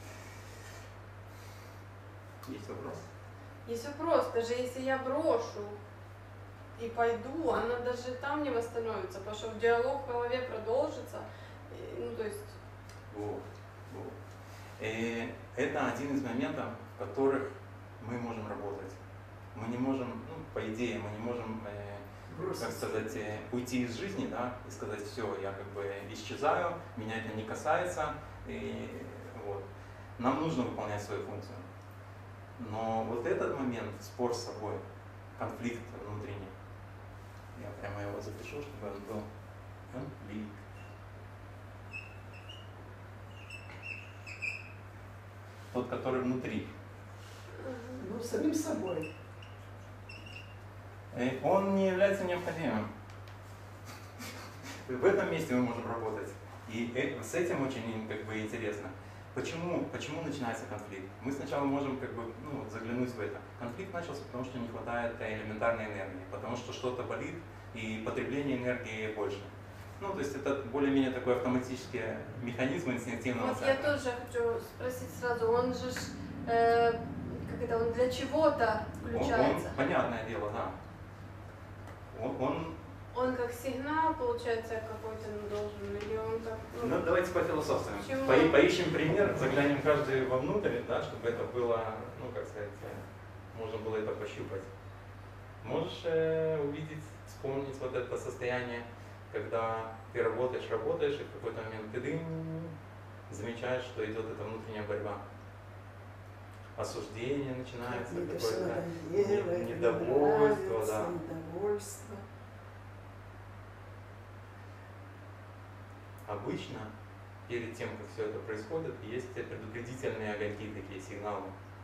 Есть вопрос? Есть вопрос, даже если я брошу и пойду, она даже там не восстановится, потому что диалог в голове продолжится. Ну, то есть... Вот. Вот. И это один из моментов, в которых мы можем работать. Мы не можем, ну, по идее, мы не можем, как сказать, уйти из жизни, да, и сказать, все, я как бы исчезаю, меня это не касается, и вот. Нам нужно выполнять свою функцию. Но вот этот момент, спор с собой, конфликт внутренний, я прямо его запишу, чтобы он был конфликт. Тот, который внутри. Ну, самим собой. Он не является необходимым. В этом месте мы можем работать. И с этим очень, как бы, интересно. Почему начинается конфликт? Мы сначала можем, как бы, ну, заглянуть в это. Конфликт начался, потому что не хватает элементарной энергии, потому что что-то болит и потребление энергии больше. Ну, то есть это более-менее такой автоматический механизм инстинктивного Вот центра. я тоже хочу спросить сразу, он же, как это, он для чего-то включается? Понятное дело, да. Он как сигнал, получается, какой-то должен, или он как... Ну, давайте пофилософствуем. Почему? Поищем пример, заглянем каждый вовнутрь, да, чтобы это было, ну, как сказать, можно было это пощупать. Можешь увидеть, вспомнить вот это состояние, когда ты работаешь, и в какой-то момент ты замечаешь, что идет эта внутренняя борьба. Осуждение начинается, Это все какое-то надоело, недовольство, да. недовольство. Обычно, перед тем, как все это происходит, есть предупредительные огоньки, такие сигналы.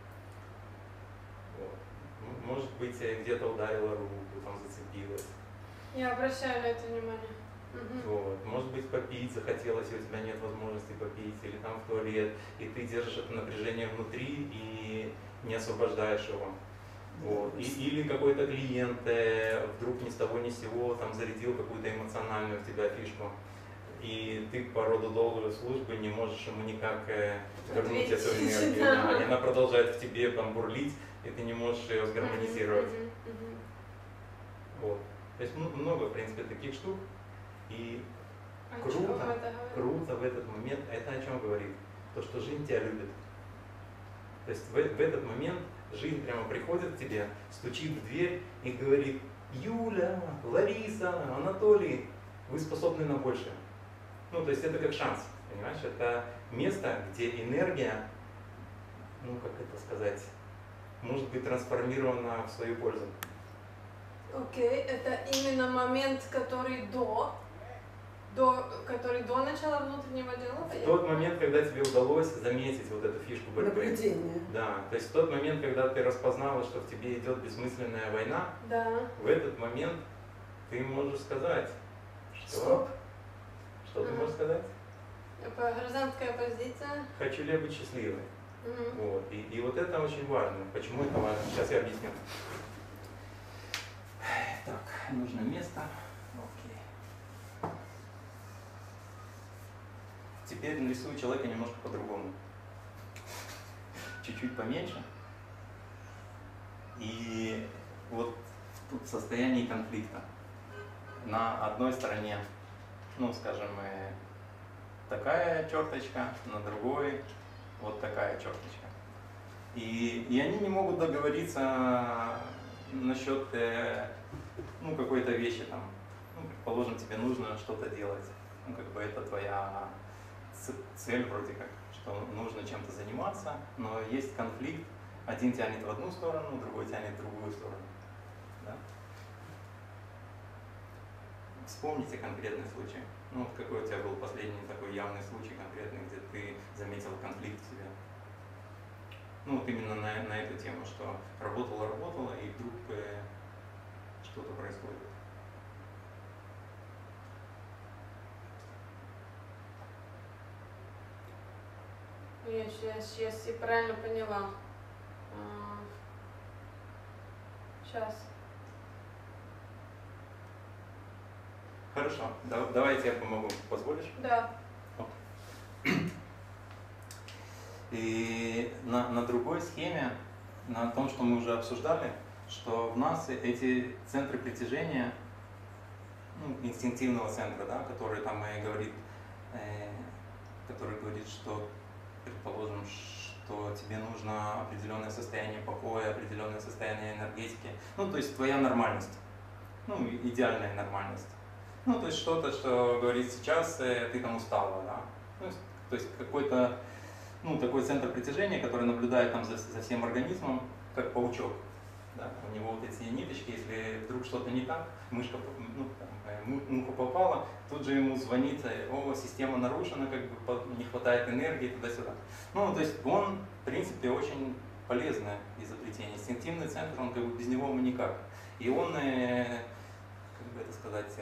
Вот. Может быть, где-то ударила руку, там зацепилась. Я обращаю на это внимание. Вот. Может быть, что-нибудь попить захотелось, и у тебя нет возможности попить, или там в туалет, и ты держишь это напряжение внутри и не освобождаешь его. Вот. Или какой-то клиент вдруг ни с того ни с сего там зарядил какую-то эмоциональную в тебя фишку, и ты по роду долгой службы не можешь ему никак вернуть эту энергию. Да, и она продолжает в тебе там бурлить, и ты не можешь ее сгармонизировать. Вот. То есть много, в принципе, таких штук. И круто в этот момент, это о чем говорит? То, что жизнь тебя любит. То есть в этот момент жизнь прямо приходит к тебе, стучит в дверь и говорит: Юля, Лариса, Анатолий, вы способны на большее. Ну, то есть это как шанс, понимаешь? Это место, где энергия, ну, как это сказать, может быть трансформирована в свою пользу. Окей, это именно момент, который до начала внутреннего диалога? В тот момент, когда тебе удалось заметить вот эту фишку борьбы. Наблюдение. Да, то есть в тот момент, когда ты распознала, что в тебе идет бессмысленная война, да. В этот момент ты можешь сказать, что... Стоп. Что ты можешь сказать? Гражданская позиция. Хочу ли я быть счастливой? Вот. И вот это очень важно. Почему это важно? Сейчас я объясню. Так, нужно место. Окей. Теперь нарисую человека немножко по-другому. Чуть-чуть поменьше. И вот тут в состоянии конфликта. На одной стороне, ну, скажем, такая черточка, на другой вот такая черточка. И они не могут договориться насчет ну, какой-то вещи там. Ну, предположим, тебе нужно что-то делать. Ну, как бы это твоя цель вроде как, что нужно чем-то заниматься, но есть конфликт. Один тянет в одну сторону, другой тянет в другую сторону. Да? Вспомните конкретный случай. Ну, вот какой у тебя был последний такой явный случай конкретный, где ты заметил конфликт в себе? Ну, вот именно на эту тему, что работала, и вдруг что-то происходит. Я сейчас и правильно поняла. Сейчас. Хорошо, давайте я помогу. Позволишь? Да. И на другой схеме, на том, что мы уже обсуждали, что в нас эти центры притяжения, ну, инстинктивного центра, да, который там говорит, что, предположим, что тебе нужно определенное состояние покоя, определенное состояние энергетики, ну, то есть твоя нормальность, ну, идеальная нормальность. Ну, то есть что-то, что говорит сейчас, ты там устала, да. Ну, то есть какой-то, ну, такой центр притяжения, который наблюдает там за всем организмом, как паучок. Да? У него вот эти ниточки, если вдруг что-то не так, муха попала, тут же ему звонит: о, система нарушена, как бы не хватает энергии, туда-сюда. Ну, то есть он, в принципе, очень полезное изобретение. Инстинктивный центр, он как бы без него мы никак. И он, как бы это сказать,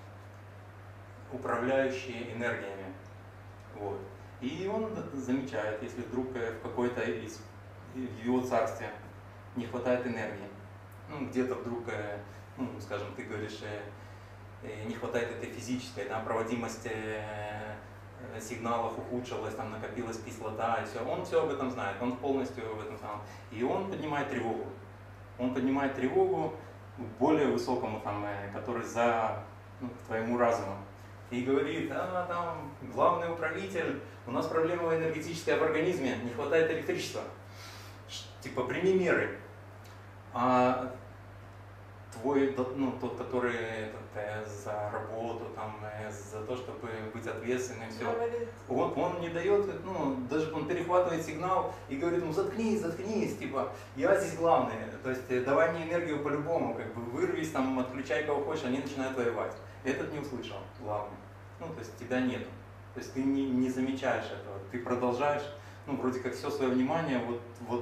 управляющий энергиями. Вот. И он замечает, если вдруг в какой-то в его царстве не хватает энергии, ну, где-то вдруг, ну, скажем, ты говоришь, не хватает этой физической, да, проводимость сигналов ухудшилась, там накопилась кислота, и все. Он все об этом знает, он полностью в этом самом. И он поднимает тревогу. Он поднимает тревогу к более высокому, там, который за, ну, к твоему разуму. И говорит: там главный управлятель, у нас проблема энергетическая в организме, не хватает электричества. Типа, прими меры. А твой, ну, тот, который за работу, там, за то, чтобы быть ответственным, все, он не дает, ну, даже он перехватывает сигнал и говорит ему: заткнись, типа, я здесь главный. То есть давай мне энергию по-любому, как бы вырвись, там, отключай кого хочешь, они начинают воевать. Этот не услышал, главный. Ну, то есть тебя нету. То есть ты не замечаешь этого, ты продолжаешь, ну, вроде как все свое внимание вот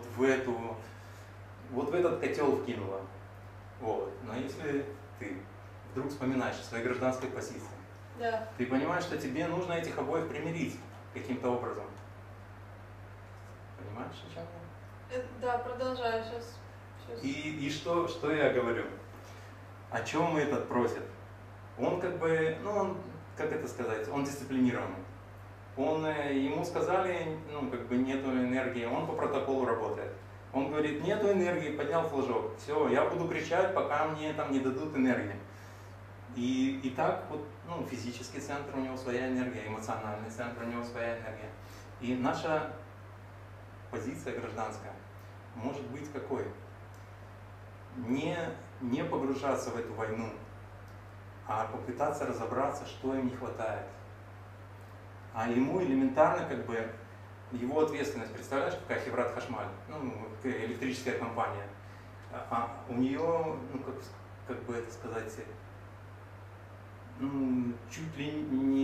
в этот котел вкинула. Вот. Но если ты вдруг вспоминаешь о своей гражданской позиции, Да. Ты понимаешь, что тебе нужно этих обоих примирить каким-то образом. Понимаешь, о чем я? Да, продолжаю сейчас. И что я говорю? О чем этот просит? Он как бы, ну он, как это сказать, он дисциплинированный. Ему сказали, ну как бы нету энергии, он по протоколу работает. Он говорит, нету энергии, поднял флажок. Все, я буду кричать, пока мне там не дадут энергии. И так вот, ну, физический центр у него своя энергия, эмоциональный центр у него своя энергия. И наша позиция гражданская может быть какой? Не погружаться в эту войну, а попытаться разобраться, что им не хватает. А ему элементарно как бы его ответственность, представляешь, какая Хеврат Хашмаль, ну, электрическая компания, у нее, ну, как бы это сказать, ну, чуть ли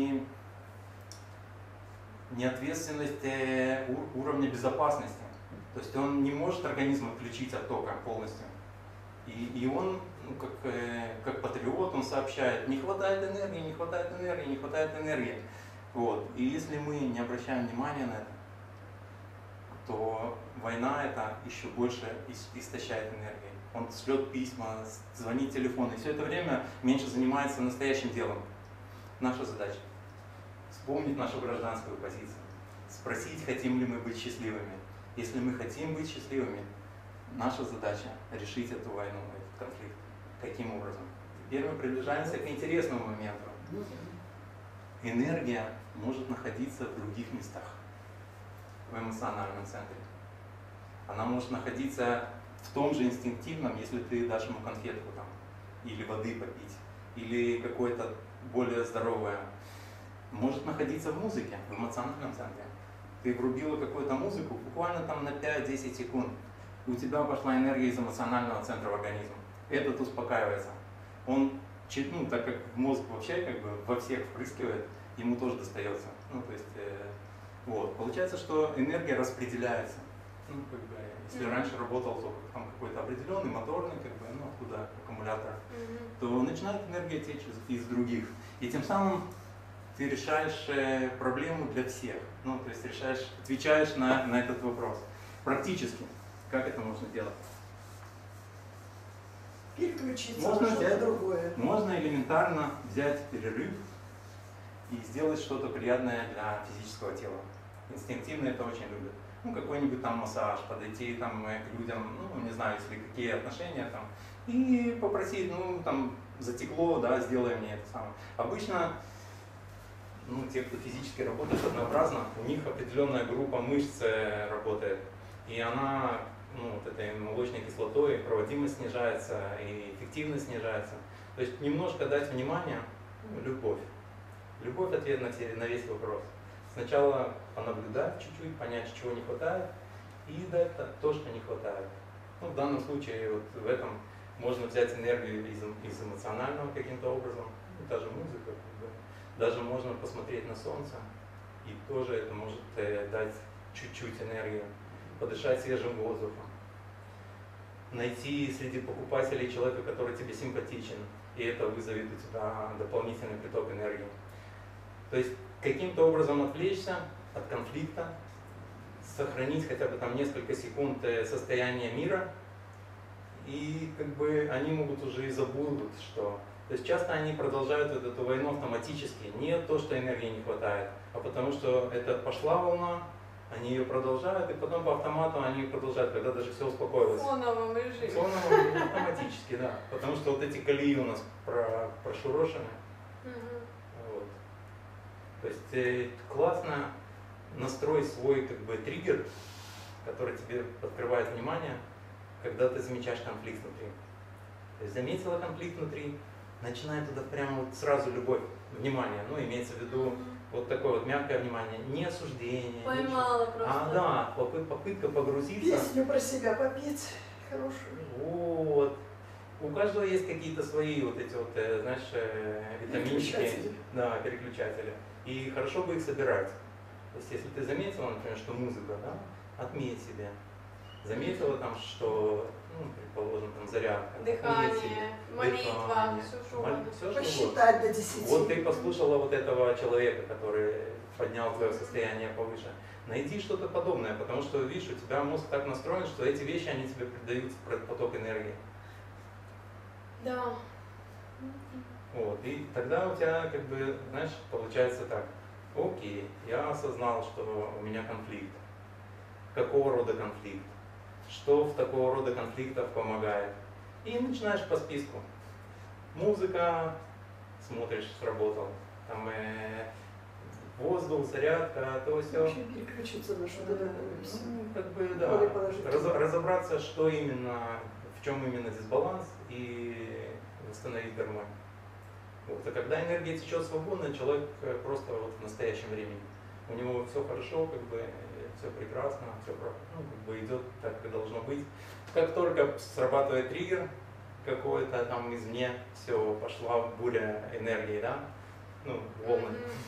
не ответственность уровня безопасности. То есть он не может организм отключить от тока полностью. И он, ну, как патриот, он сообщает, не хватает энергии, не хватает энергии, не хватает энергии. Вот. И если мы не обращаем внимания на это, то война это еще больше истощает энергию. Он шлет письма, звонит телефон, и все это время меньше занимается настоящим делом. Наша задача – вспомнить нашу гражданскую позицию, спросить, хотим ли мы быть счастливыми. Если мы хотим быть счастливыми, наша задача – решить эту войну, этот конфликт. Каким образом? Теперь мы приближаемся к интересному моменту. Энергия может находиться в других местах, в эмоциональном центре. Она может находиться в том же инстинктивном, если ты дашь ему конфетку там, или воды попить, или какое-то более здоровое. Может находиться в музыке, в эмоциональном центре. Ты врубила какую-то музыку, буквально там на 5-10 секунд, и у тебя пошла энергия из эмоционального центра в организм. Этот успокаивается. Он, ну, так как мозг вообще как бы во всех впрыскивает, ему тоже достается. Ну, то есть, вот. Получается, что энергия распределяется. Ну, как бы, если раньше работал только там какой-то определенный моторный, как бы, ну, откуда аккумулятор, то начинает энергия течь из других. И тем самым ты решаешь проблему для всех. Ну, то есть отвечаешь на этот вопрос. Практически, как это можно делать? Переключиться Можно на что-то другое. Можно элементарно взять перерыв и сделать что-то приятное для физического тела. Инстинктивно это очень любят. Ну, какой-нибудь там массаж, подойти там к людям, ну, не знаю, если какие отношения там, и попросить, ну, там, затекло, да, сделай мне это самое. Обычно, ну, те, кто физически работает однообразно, у них определенная группа мышц работает, и она, ну, вот этой молочной кислотой проводимость снижается, и эффективность снижается. То есть немножко дать внимание, ну, любовь. Любовь — ответ на весь вопрос. Сначала понаблюдать чуть-чуть, понять, чего не хватает, и дать то, что не хватает. Ну, в данном случае вот в этом можно взять энергию из эмоционального каким-то образом, ну, та же музыка, как бы. Даже можно посмотреть на солнце, и тоже это может дать чуть-чуть энергию, подышать свежим воздухом, найти среди покупателей человека, который тебе симпатичен, и это вызовет у тебя дополнительный приток энергии. То есть каким-то образом отвлечься от конфликта, сохранить хотя бы там несколько секунд состояние мира, и как бы они могут уже и забудут, что... То есть часто они продолжают вот эту войну автоматически, не то, что энергии не хватает, а потому что это пошла волна, они ее продолжают, и потом по автомату они ее продолжают, когда даже все успокоилось. В фоновом режиме. В фоновом режиме автоматически, да. Потому что вот эти колеи у нас прошурошены. Вот. То есть классно настроить свой как бы триггер, который тебе открывает внимание, когда ты замечаешь конфликт внутри. То есть заметила конфликт внутри, начинай туда прямо вот сразу любовь, внимание, ну имеется в виду вот такое вот мягкое внимание, не осуждение. Поймала ничего. просто. Да, попытка погрузиться. Песню про себя попеть хорошую. Вот. У каждого есть какие-то свои вот эти вот, знаешь, витаминчики, Переключатели. да, переключатели. И хорошо бы их собирать. То есть, если ты заметила, например, что музыка, да, отметь себе. заметила там, что, ну, предположим, там зарядка, Дыхание, молитва, дыхание, все что угодно. все что угодно. Посчитать до 10. Вот ты послушала вот этого человека, который поднял твое состояние повыше. Найди что-то подобное, потому что, видишь, у тебя мозг так настроен, что эти вещи, они тебе придают в поток энергии. Да. Вот, и тогда у тебя, как бы, знаешь, получается так: окей, я осознал, что у меня конфликт. Какого рода конфликт? Что в такого рода конфликтах помогает? И начинаешь по списку. Музыка, смотришь, сработал. Там воздух, зарядка, то все. Вообще переключиться на что-то такое. Ну, как бы, Более да. положительное. Разобраться, что именно, в чем именно дисбаланс, и восстановить гармонию. Вот. А когда энергия течет свободно, человек просто вот в настоящем времени. У него все хорошо, как бы, все прекрасно, все ну, как бы идет так, как должно быть. Как только срабатывает триггер какой-то там извне, все, пошла буря энергии, да, ну, волны.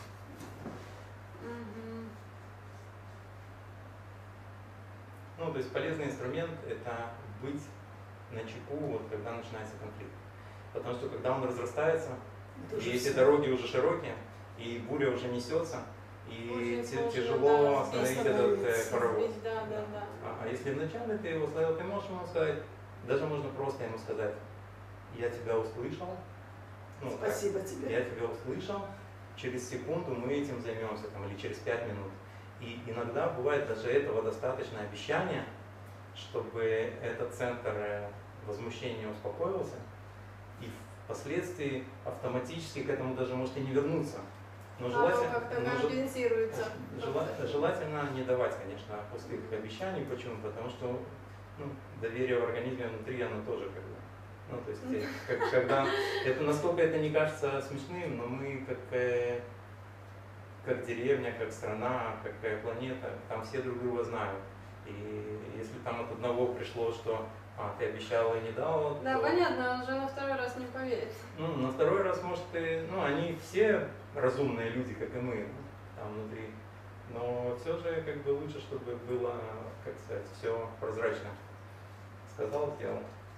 Ну, то есть полезный инструмент – это быть начеку, вот, когда начинается конфликт. Потому что когда он разрастается, и эти дороги уже широкие, и буря уже несется, и тяжело остановить этот паровоз. А если вначале ты его словил, ты можешь ему сказать, даже можно просто ему сказать: я тебя услышал, ну, Спасибо так, тебе. я тебя услышал, через секунду мы этим займемся, там, или через 5 минут. И иногда бывает даже этого достаточно обещания, чтобы этот центр возмущения успокоился, и впоследствии автоматически к этому даже может и не вернуться. Но желательно, желательно не давать, конечно, пустых обещаний. Почему? Потому что, ну, доверие в организме внутри, оно тоже как бы, ну, то есть, когда, это, насколько это не кажется смешным, но мы как деревня, как страна, как планета, там все друг друга знают. И если там от одного пришло, что ты обещала и не дала, да, то, понятно, он уже на второй раз не поверит. ну, на второй раз, может, они все разумные люди, как и мы, там внутри. Но все же, как бы, лучше, чтобы было, как сказать, все прозрачно. Сказал, сделал.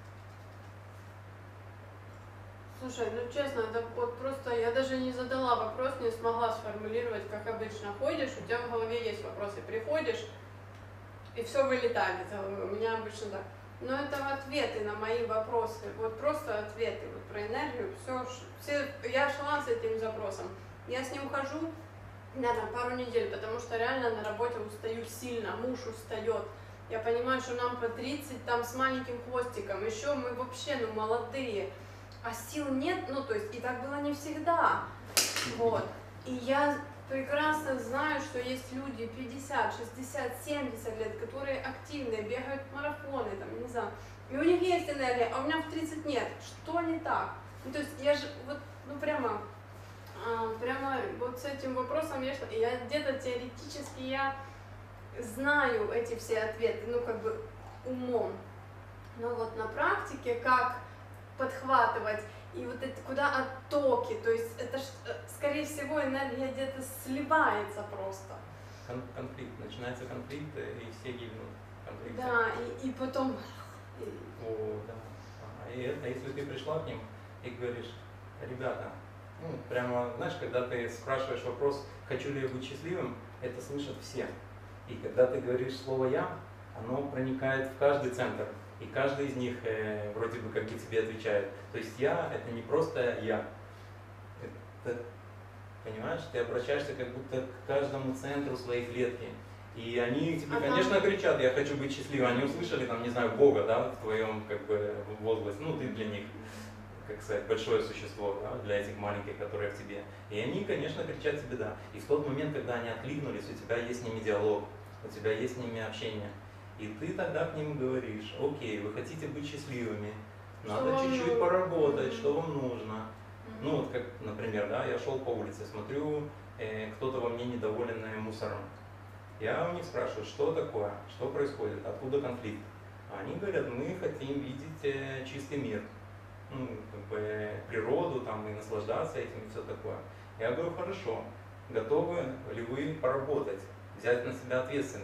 Слушай, ну честно, это вот просто я даже не задала вопрос, не смогла сформулировать, как обычно ходишь, у тебя в голове есть вопросы, приходишь, и все вылетает из головы. У меня обычно так. Но это ответы на мои вопросы, вот просто ответы вот про энергию, все, я шла с этим запросом. Я с ним хожу, наверное, пару недель, потому что реально на работе устаю сильно, муж устает. Я понимаю, что нам по 30 там с маленьким хвостиком, еще мы вообще, ну, молодые, а сил нет, ну, то есть, и так было не всегда, вот. И я прекрасно знаю, что есть люди 50, 60, 70 лет, которые активные, бегают марафоны, там, не знаю, и у них есть энергия, а у меня в 30 нет. Что не так? Ну, то есть я же вот, ну, прямо вот с этим вопросом я шла, и я где-то теоретически я знаю эти все ответы, ну, как бы умом. Но вот на практике как подхватывать, и вот это куда оттоки, то есть это скорее всего энергия где-то сливается просто. Конфликт, начинается конфликт, и все гибнут в конфликте. Да, и потом... О, да. А если ты пришла к ним и говоришь: ребята, ну, прямо, знаешь, когда ты спрашиваешь вопрос, хочу ли я быть счастливым, это слышат все. И когда ты говоришь слово «я», оно проникает в каждый центр. И каждый из них вроде бы как бы тебе отвечает. То есть я — это не просто я. Это, понимаешь, ты обращаешься как будто к каждому центру своей клетки. И они тебе, конечно, кричат: я хочу быть счастливым. Они услышали, там, не знаю, Бога, да, в твоем, как бы, возгласе. Ну, ты для них, как сказать, большое существо, да, для этих маленьких, которые в тебе. И они, конечно, кричат тебе «да». И в тот момент, когда они откликнулись, у тебя есть с ними диалог, у тебя есть с ними общение. И ты тогда к ним говоришь: окей, вы хотите быть счастливыми, надо чуть-чуть поработать, что вам нужно. Ну вот как, например, да, я шел по улице, смотрю, кто-то во мне недоволен мусором. Я у них спрашиваю, что такое, что происходит, откуда конфликт. Они говорят: мы хотим видеть чистый мир, ну, как бы природу там, и наслаждаться этим, и все такое. Я говорю: хорошо, готовы ли вы поработать, взять на себя ответственность?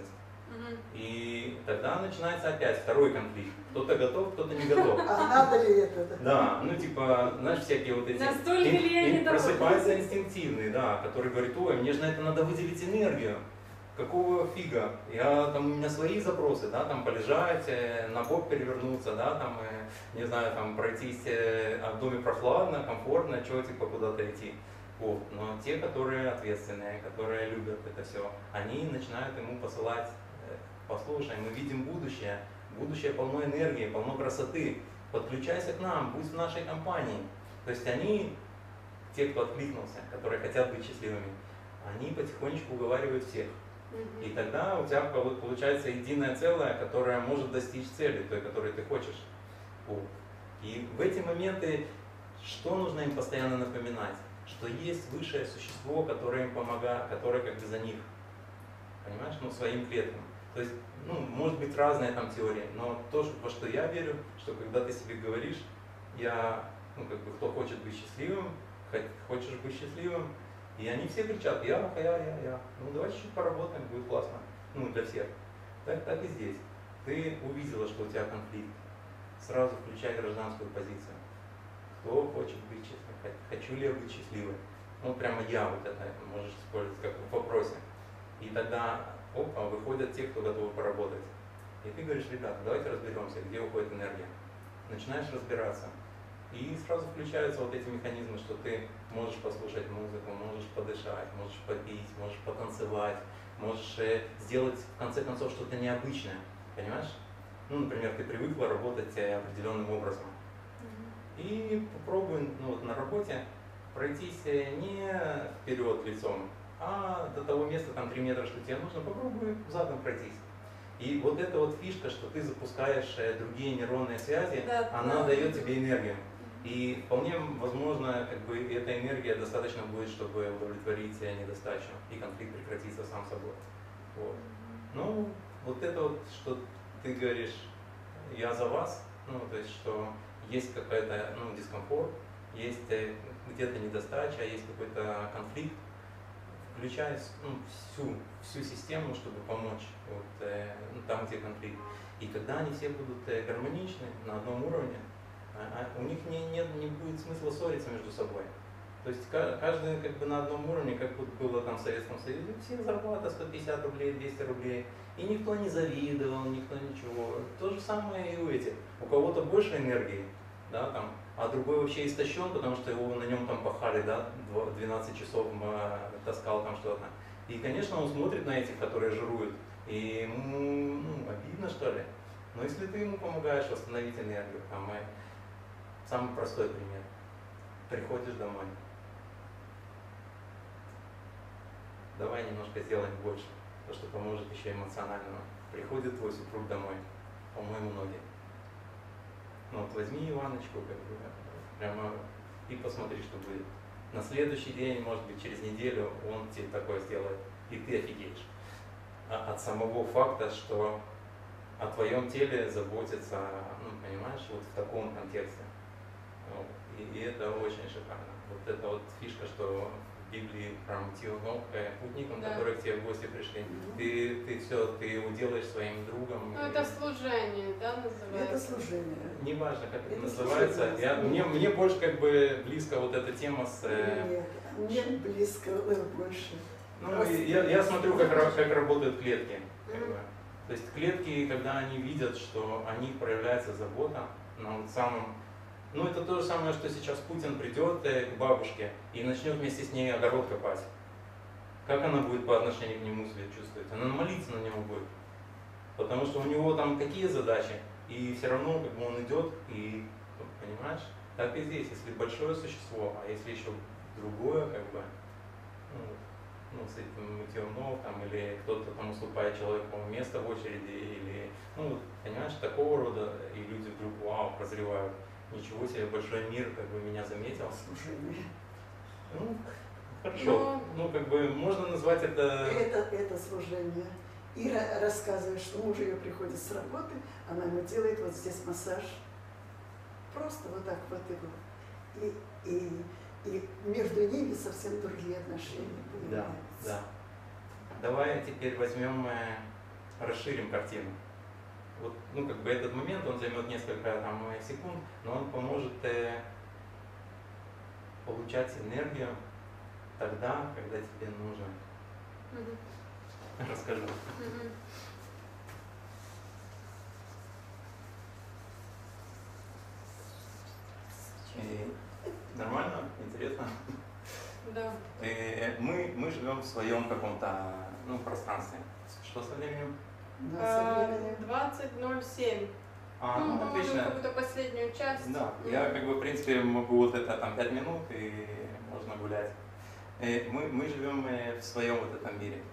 Мгм. И тогда начинается опять второй конфликт. Кто-то готов, кто-то не готов. А надо ли это? Да, ну типа, знаешь, всякие вот эти... Настолько ли я не просыпается инстинктивный, да, который говорит, ой, мне же на это надо выделить энергию. Какого фига? У меня свои запросы, да, там полежать, на бок перевернуться, да, там, не знаю, там пройтись, а в доме прохладно, комфортно, чего типа куда-то идти. Вот. Но те, которые ответственные, которые любят это все, они начинают ему посылать, послушай, мы видим будущее, будущее полно энергии, полно красоты, подключайся к нам, будь в нашей компании. То есть они, те, кто откликнулся, которые хотят быть счастливыми, они потихонечку уговаривают всех. И тогда у тебя получается единое целое, которое может достичь цели, той, которой ты хочешь. Вот. И в эти моменты что нужно им постоянно напоминать? Что есть высшее существо, которое им помогает, которое как бы за них. Понимаешь? Ну, своим клеткам. То есть, ну, может быть разные там теории, но то, во что я верю, что когда ты себе говоришь, ну, как бы, кто хочет быть счастливым, хочешь быть счастливым, и они все кричат, я. Ну, давай чуть-чуть поработаем, будет классно. Ну, для всех. Так и здесь. Ты увидела, что у тебя конфликт. Сразу включай гражданскую позицию. Кто хочет быть счастливым? Хочу ли я быть счастливой? Ну, прямо я вот это можешь использовать как в вопросе. И тогда, опа, выходят те, кто готовы поработать. И ты говоришь, ребята, давайте разберемся, где уходит энергия. Начинаешь разбираться. И сразу включаются вот эти механизмы, что ты можешь послушать музыку, можешь подышать, можешь попить, можешь потанцевать, можешь сделать в конце концов что-то необычное. Понимаешь? Ну, например, ты привыкла работать определенным образом. И попробуй вот на работе пройтись не вперед лицом, а до того места, там 3 метра, что тебе нужно, попробуй задом пройтись. И вот эта вот фишка, что ты запускаешь другие нейронные связи, Да, она дает тебе энергию. И вполне возможно, как бы эта энергия достаточно будет, чтобы удовлетворить недостачу, и конфликт прекратится сам собой. Вот. Ну, вот это вот, что ты говоришь, я за вас, ну, то есть, что есть какой-то дискомфорт, есть где-то недостача, есть какой-то конфликт, включая всю систему, чтобы помочь вот, там, где конфликт. И когда они все будут гармоничны на одном уровне, у них не будет смысла ссориться между собой. То есть каждый как бы на одном уровне, как вот было там в Советском Союзе, у всех зарплата 150 рублей, 200 рублей, и никто не завидовал, никто ничего. То же самое и у этих. У кого-то больше энергии, да, там, а другой вообще истощен, потому что его на нем там пахали, да, 12 часов таскал там что-то. И, конечно, он смотрит на этих, которые жируют, и ему обидно, что ли. Но если ты ему помогаешь восстановить энергию, там, самый простой пример. Приходишь домой. Давай немножко сделаем больше, то, что поможет еще эмоционально. Приходит твой супруг домой, помой ему ноги. Ну вот возьми Иваночку, как бы, прямо и посмотри, что будет. На следующий день, может быть, через неделю он тебе такое сделает, и ты офигеешь. От самого факта, что о твоем теле заботятся, понимаешь, вот в таком контексте. И это очень шикарно. Вот это вот фишка, что в Библии про ног путникам, да, которые к тебе в гости пришли, ты его делаешь своим другом. Ну, это служение, да, называется? Это служение. Неважно, как это Это называется. служение. Мне больше как бы близко вот эта тема с... Нет, мне близко больше. Ну, я смотрю, как работают клетки. Как бы. То есть клетки, когда они видят, что о них проявляется забота на вот самом... Ну, это то же самое, что сейчас Путин придет к бабушке и начнет вместе с ней огород копать. Как она будет по отношению к нему себя чувствовать? Она молиться на него будет. Потому что у него там какие задачи, и все равно как бы он идет, и, понимаешь, так и здесь, если большое существо, а если еще другое, как бы, с этим мытьем ног, там, или кто-то там уступает человеку место в очереди, или, понимаешь, такого рода, и люди вдруг, вау, прозревают. Ничего себе, большой мир, как бы меня заметил. Служение. Хорошо. Как бы можно назвать это... Это служение. Ира рассказывает, что муж ее приходит с работы, она ему делает вот здесь массаж. Просто вот так вот его. И между ними совсем другие отношения. Да. Давай теперь возьмем расширим картину. Вот, ну, как бы этот момент, он займет несколько там, секунд, но он поможет получать энергию тогда, когда тебе нужно. Расскажу. И нормально? Интересно? Да. Мы живем в своем каком-то пространстве. Что со временем? Да, со временем. 20:07. Ну, Мы можем отлично. какую-то последнюю часть. Да, я как бы в принципе могу вот это там 5 минут и можно гулять. Мы живем в своем вот этом мире.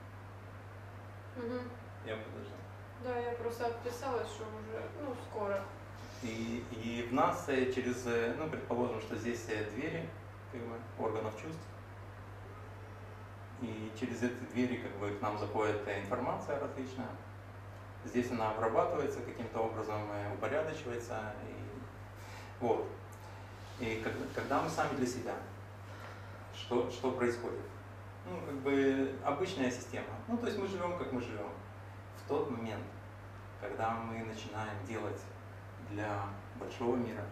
Я подожду. Да, я просто отписалась, что уже, скоро. И в нас через, предположим, что здесь двери как бы, органов чувств, и через эти двери как бы к нам заходит информация различная. Здесь она обрабатывается каким-то образом, упорядочивается. Вот. И когда мы сами для себя, что происходит? Как бы обычная система. То есть мы живем, как мы живем. В тот момент, когда мы начинаем делать для большого мира,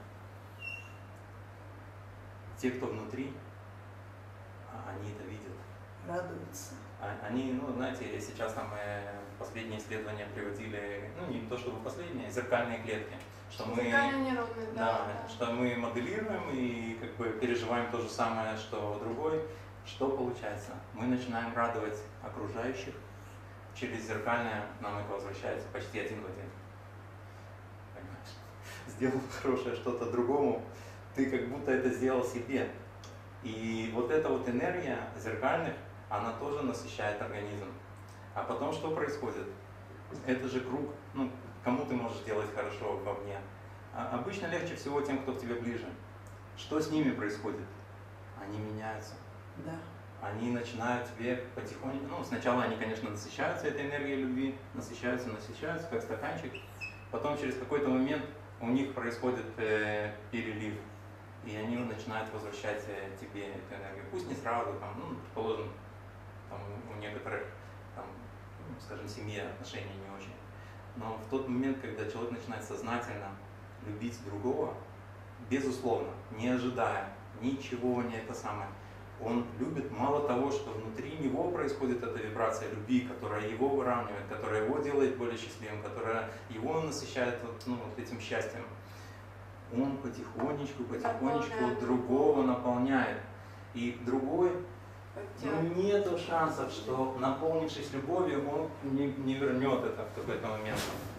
те, кто внутри, они это видят. Радуются. Они, знаете, сейчас там последние исследования приводили, не то чтобы последние, зеркальные клетки, что мы, Зеркально-нейронные, да. что мы моделируем и как бы переживаем то же самое, что другой. Что получается? Мы начинаем радовать окружающих, через зеркальное нам это возвращается почти один в один. Понимаешь? Сделал хорошее что-то другому, ты как будто это сделал себе. И вот эта вот энергия зеркальных, она тоже насыщает организм. А потом что происходит? Это же круг, кому ты можешь делать хорошо вовне. Обычно легче всего тем, кто к тебе ближе. Что с ними происходит? Они меняются. Да. Они начинают тебе потихоньку, сначала они, конечно, насыщаются этой энергией любви, насыщаются, как стаканчик. Потом через какой-то момент у них происходит перелив. И они начинают возвращать тебе эту энергию. Пусть не сразу, предположим, у некоторых, скажем, в семье отношения не очень. Но в тот момент, когда человек начинает сознательно любить другого, безусловно, не ожидая ничего, не это самое, он любит мало того, что внутри него происходит эта вибрация любви, которая его выравнивает, которая его делает более счастливым, которая его насыщает вот этим счастьем. Он потихонечку другого наполняет. И другой, нету шансов, что, наполнившись любовью, он не вернет это в какой-то момент.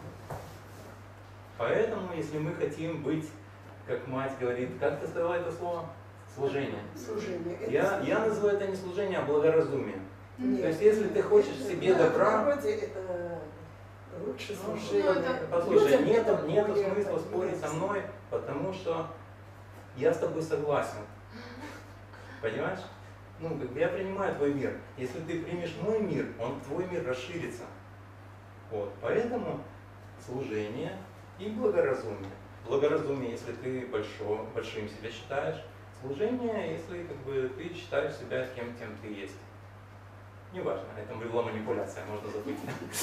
Поэтому, если мы хотим быть, как мать говорит, как ты сказала это слово? Служение. Служение. Я называю это не служение, а благоразумие. Нет. То есть, если ты хочешь себе добра, это лучше служение. послушай, нету смысла спорить со мной, потому что я с тобой согласен. Понимаешь? Я принимаю твой мир. Если ты примешь мой мир, твой мир расширится. Вот. Поэтому служение и благоразумие. Благоразумие, если ты большим себя считаешь. Служение, если ты считаешь себя кем ты есть. Неважно, это была манипуляция, можно забыть.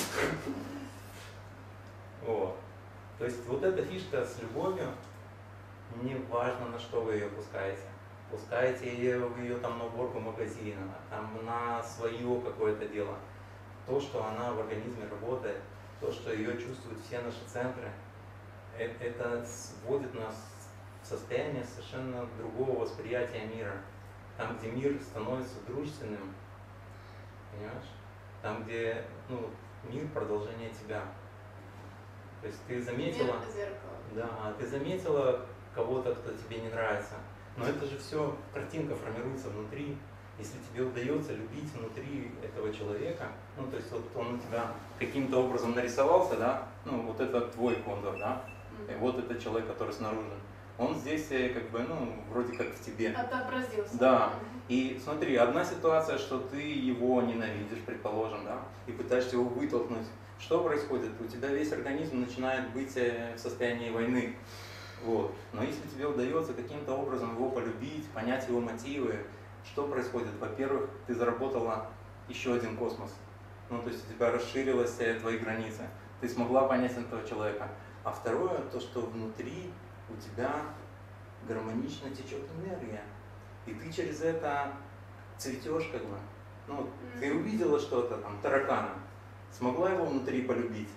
Вот. То есть вот эта фишка с любовью, не важно, на что вы ее пускаете. Пускаете ее на уборку магазина, на свое какое-то дело. То, что она в организме работает, то, что ее чувствуют все наши центры, это вводит нас в состояние совершенно другого восприятия мира. Там, где мир становится дружественным, понимаешь? Там, где мир продолжение тебя. То есть ты заметила, ты заметила кого-то, кто тебе не нравится. Но это же все, картинка формируется внутри. Если тебе удается любить внутри этого человека, то есть вот он у тебя каким-то образом нарисовался, да, вот это твой контур, да, и вот этот человек, который снаружи. Он здесь вроде как в тебе. Отобразился. Да. И смотри, одна ситуация, что ты его ненавидишь, предположим, да, и пытаешься его вытолкнуть. Что происходит? У тебя весь организм начинает быть в состоянии войны. Вот. Но если тебе удается каким-то образом его полюбить, понять его мотивы, что происходит? Во-первых, ты заработала еще один космос. Ну, то есть у тебя расширилась твои границы. Ты смогла понять этого человека. А второе, то, что внутри у тебя гармонично течет энергия. И ты через это цветешь как бы. Ну, ты увидела что-то, там, таракана, смогла его внутри полюбить.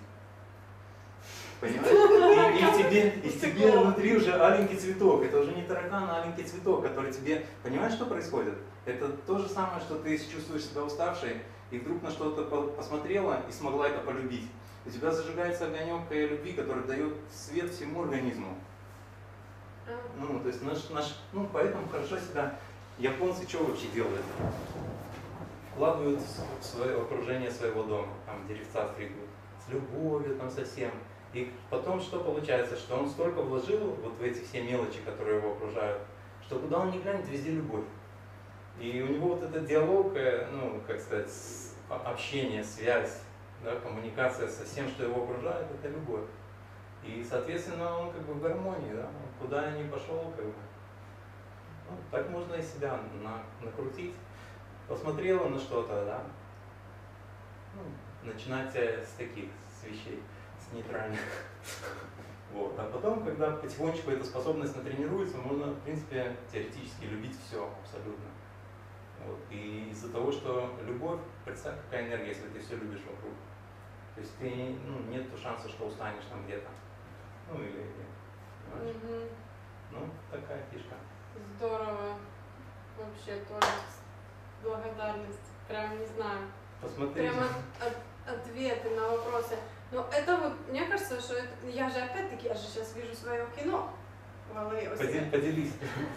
Понимаешь? И в тебе внутри уже аленький цветок. Это уже не таракан, а аленький цветок, который тебе... Понимаешь, что происходит? Это то же самое, что ты чувствуешь себя уставшей, и вдруг на что-то посмотрела и смогла это полюбить. У тебя зажигается огонек любви, который дает свет всему организму. Ну, то есть ну, поэтому хорошо себя... Японцы что вообще делают? Вкладывают в свое окружение своего дома, там деревца стригут, с любовью там совсем. И потом что получается, что он столько вложил вот в эти все мелочи, которые его окружают, что куда он ни глянет, везде любовь. И у него вот этот диалог, ну, как сказать, общение, связь, да, коммуникация со всем, что его окружает, это любовь. И, соответственно, он как бы в гармонии, да, куда я ни пошел, как бы. Ну, так можно и себя накрутить. Посмотрела на что-то, да, ну, начинать с таких, с вещей, с нейтральных. Вот. А потом, когда потихонечку эта способность натренируется, можно, в принципе, теоретически любить все абсолютно. Вот. И из-за того, что любовь, представь, какая энергия, если ты все любишь вокруг. То есть ты, ну, нет шанса, что устанешь там где-то. Ну или, понимаешь? Ну, такая фишка. Здорово. Вообще тоже благодарность. Прям не знаю. Посмотрите. Прямо ответы на вопросы. Но это вот, мне кажется, что это, я же опять-таки, я же сейчас вижу свое кино в голове у себя. Поделись.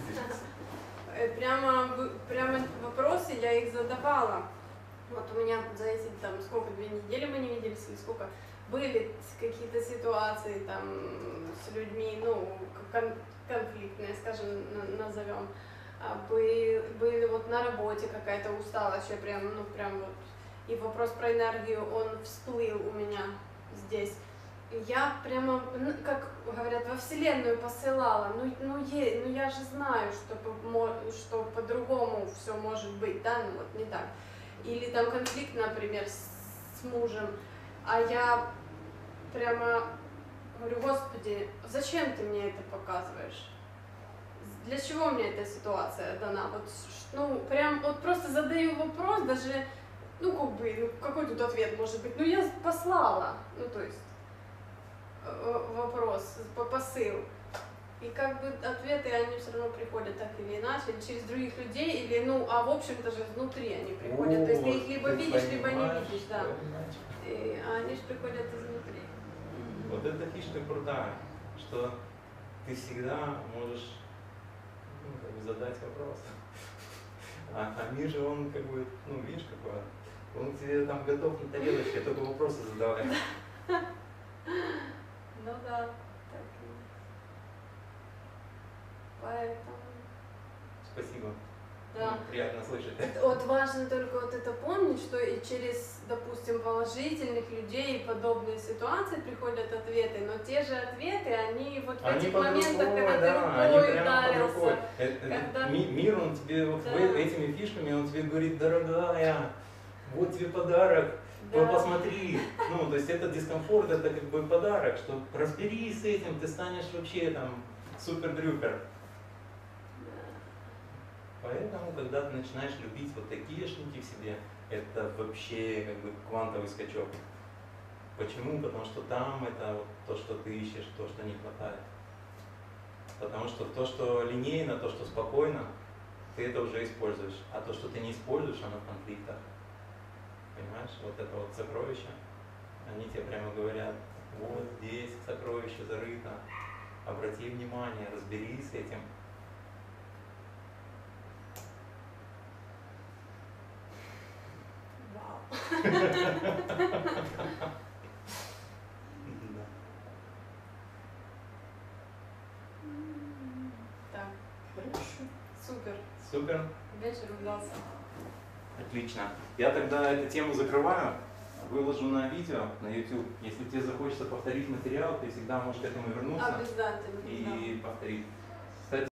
Прямо вопросы я их задавала. Вот у меня за эти, там, сколько, 2 недели мы не виделись, или сколько, были какие-то ситуации там с людьми, ну, конфликтные, скажем, назовем. Были вот на работе какая-то усталость, я прям, ну, прям вот, и вопрос про энергию, он всплыл у меня здесь. Я прямо, как говорят, во Вселенную посылала, ну я же знаю, что по-другому все может быть, да, ну вот не так. Или там конфликт, например, с мужем, а я прямо говорю: Господи, зачем ты мне это показываешь? Для чего мне эта ситуация дана? Вот, ну, прям вот просто задаю вопрос, даже, ну, как бы, ну, какой тут ответ может быть? Ну, я послала, ну, то есть, вопрос, посыл. И как бы ответы, они все равно приходят так или иначе, через других людей, или, ну, а в общем-то же внутри они приходят. То есть ты их либо видишь, либо не видишь, да. А они же приходят изнутри. Вот эта фишка крутая, что ты всегда можешь, ну, как бы задать вопрос. А мир же, он как бы, ну, видишь, какой он тебе там готов на тарелочке, только вопросы задавай. Ну да, так и есть. Поэтому... Спасибо. Да. Ну, приятно слышать. Вот важно только вот это помнить, что и через, допустим, положительных людей и подобные ситуации приходят ответы, но те же ответы, они вот в этих моментах, когда ты рукой ударился. Когда... Мир, он тебе вот да. Этими фишками, он тебе говорит: дорогая, вот тебе подарок, да. Посмотри. Ну, то есть это дискомфорт, это как бы подарок, что разберись с этим, ты станешь вообще там супер-дрюпер. Поэтому, когда ты начинаешь любить вот такие штуки в себе, это вообще как бы квантовый скачок. Почему? Потому что там это вот то, что ты ищешь, то, что не хватает. Потому что то, что линейно, то, что спокойно, ты это уже используешь. А то, что ты не используешь, оно в конфликтах. Понимаешь? Вот это вот сокровище. Они тебе прямо говорят: вот здесь сокровище зарыто. Обрати внимание, разберись с этим. Так, супер. Супер. Вечер удался. Отлично. Я тогда эту тему закрываю, выложу на видео, на YouTube. Если тебе захочется повторить материал, ты всегда можешь к этому вернуться Обязательно. и повторить.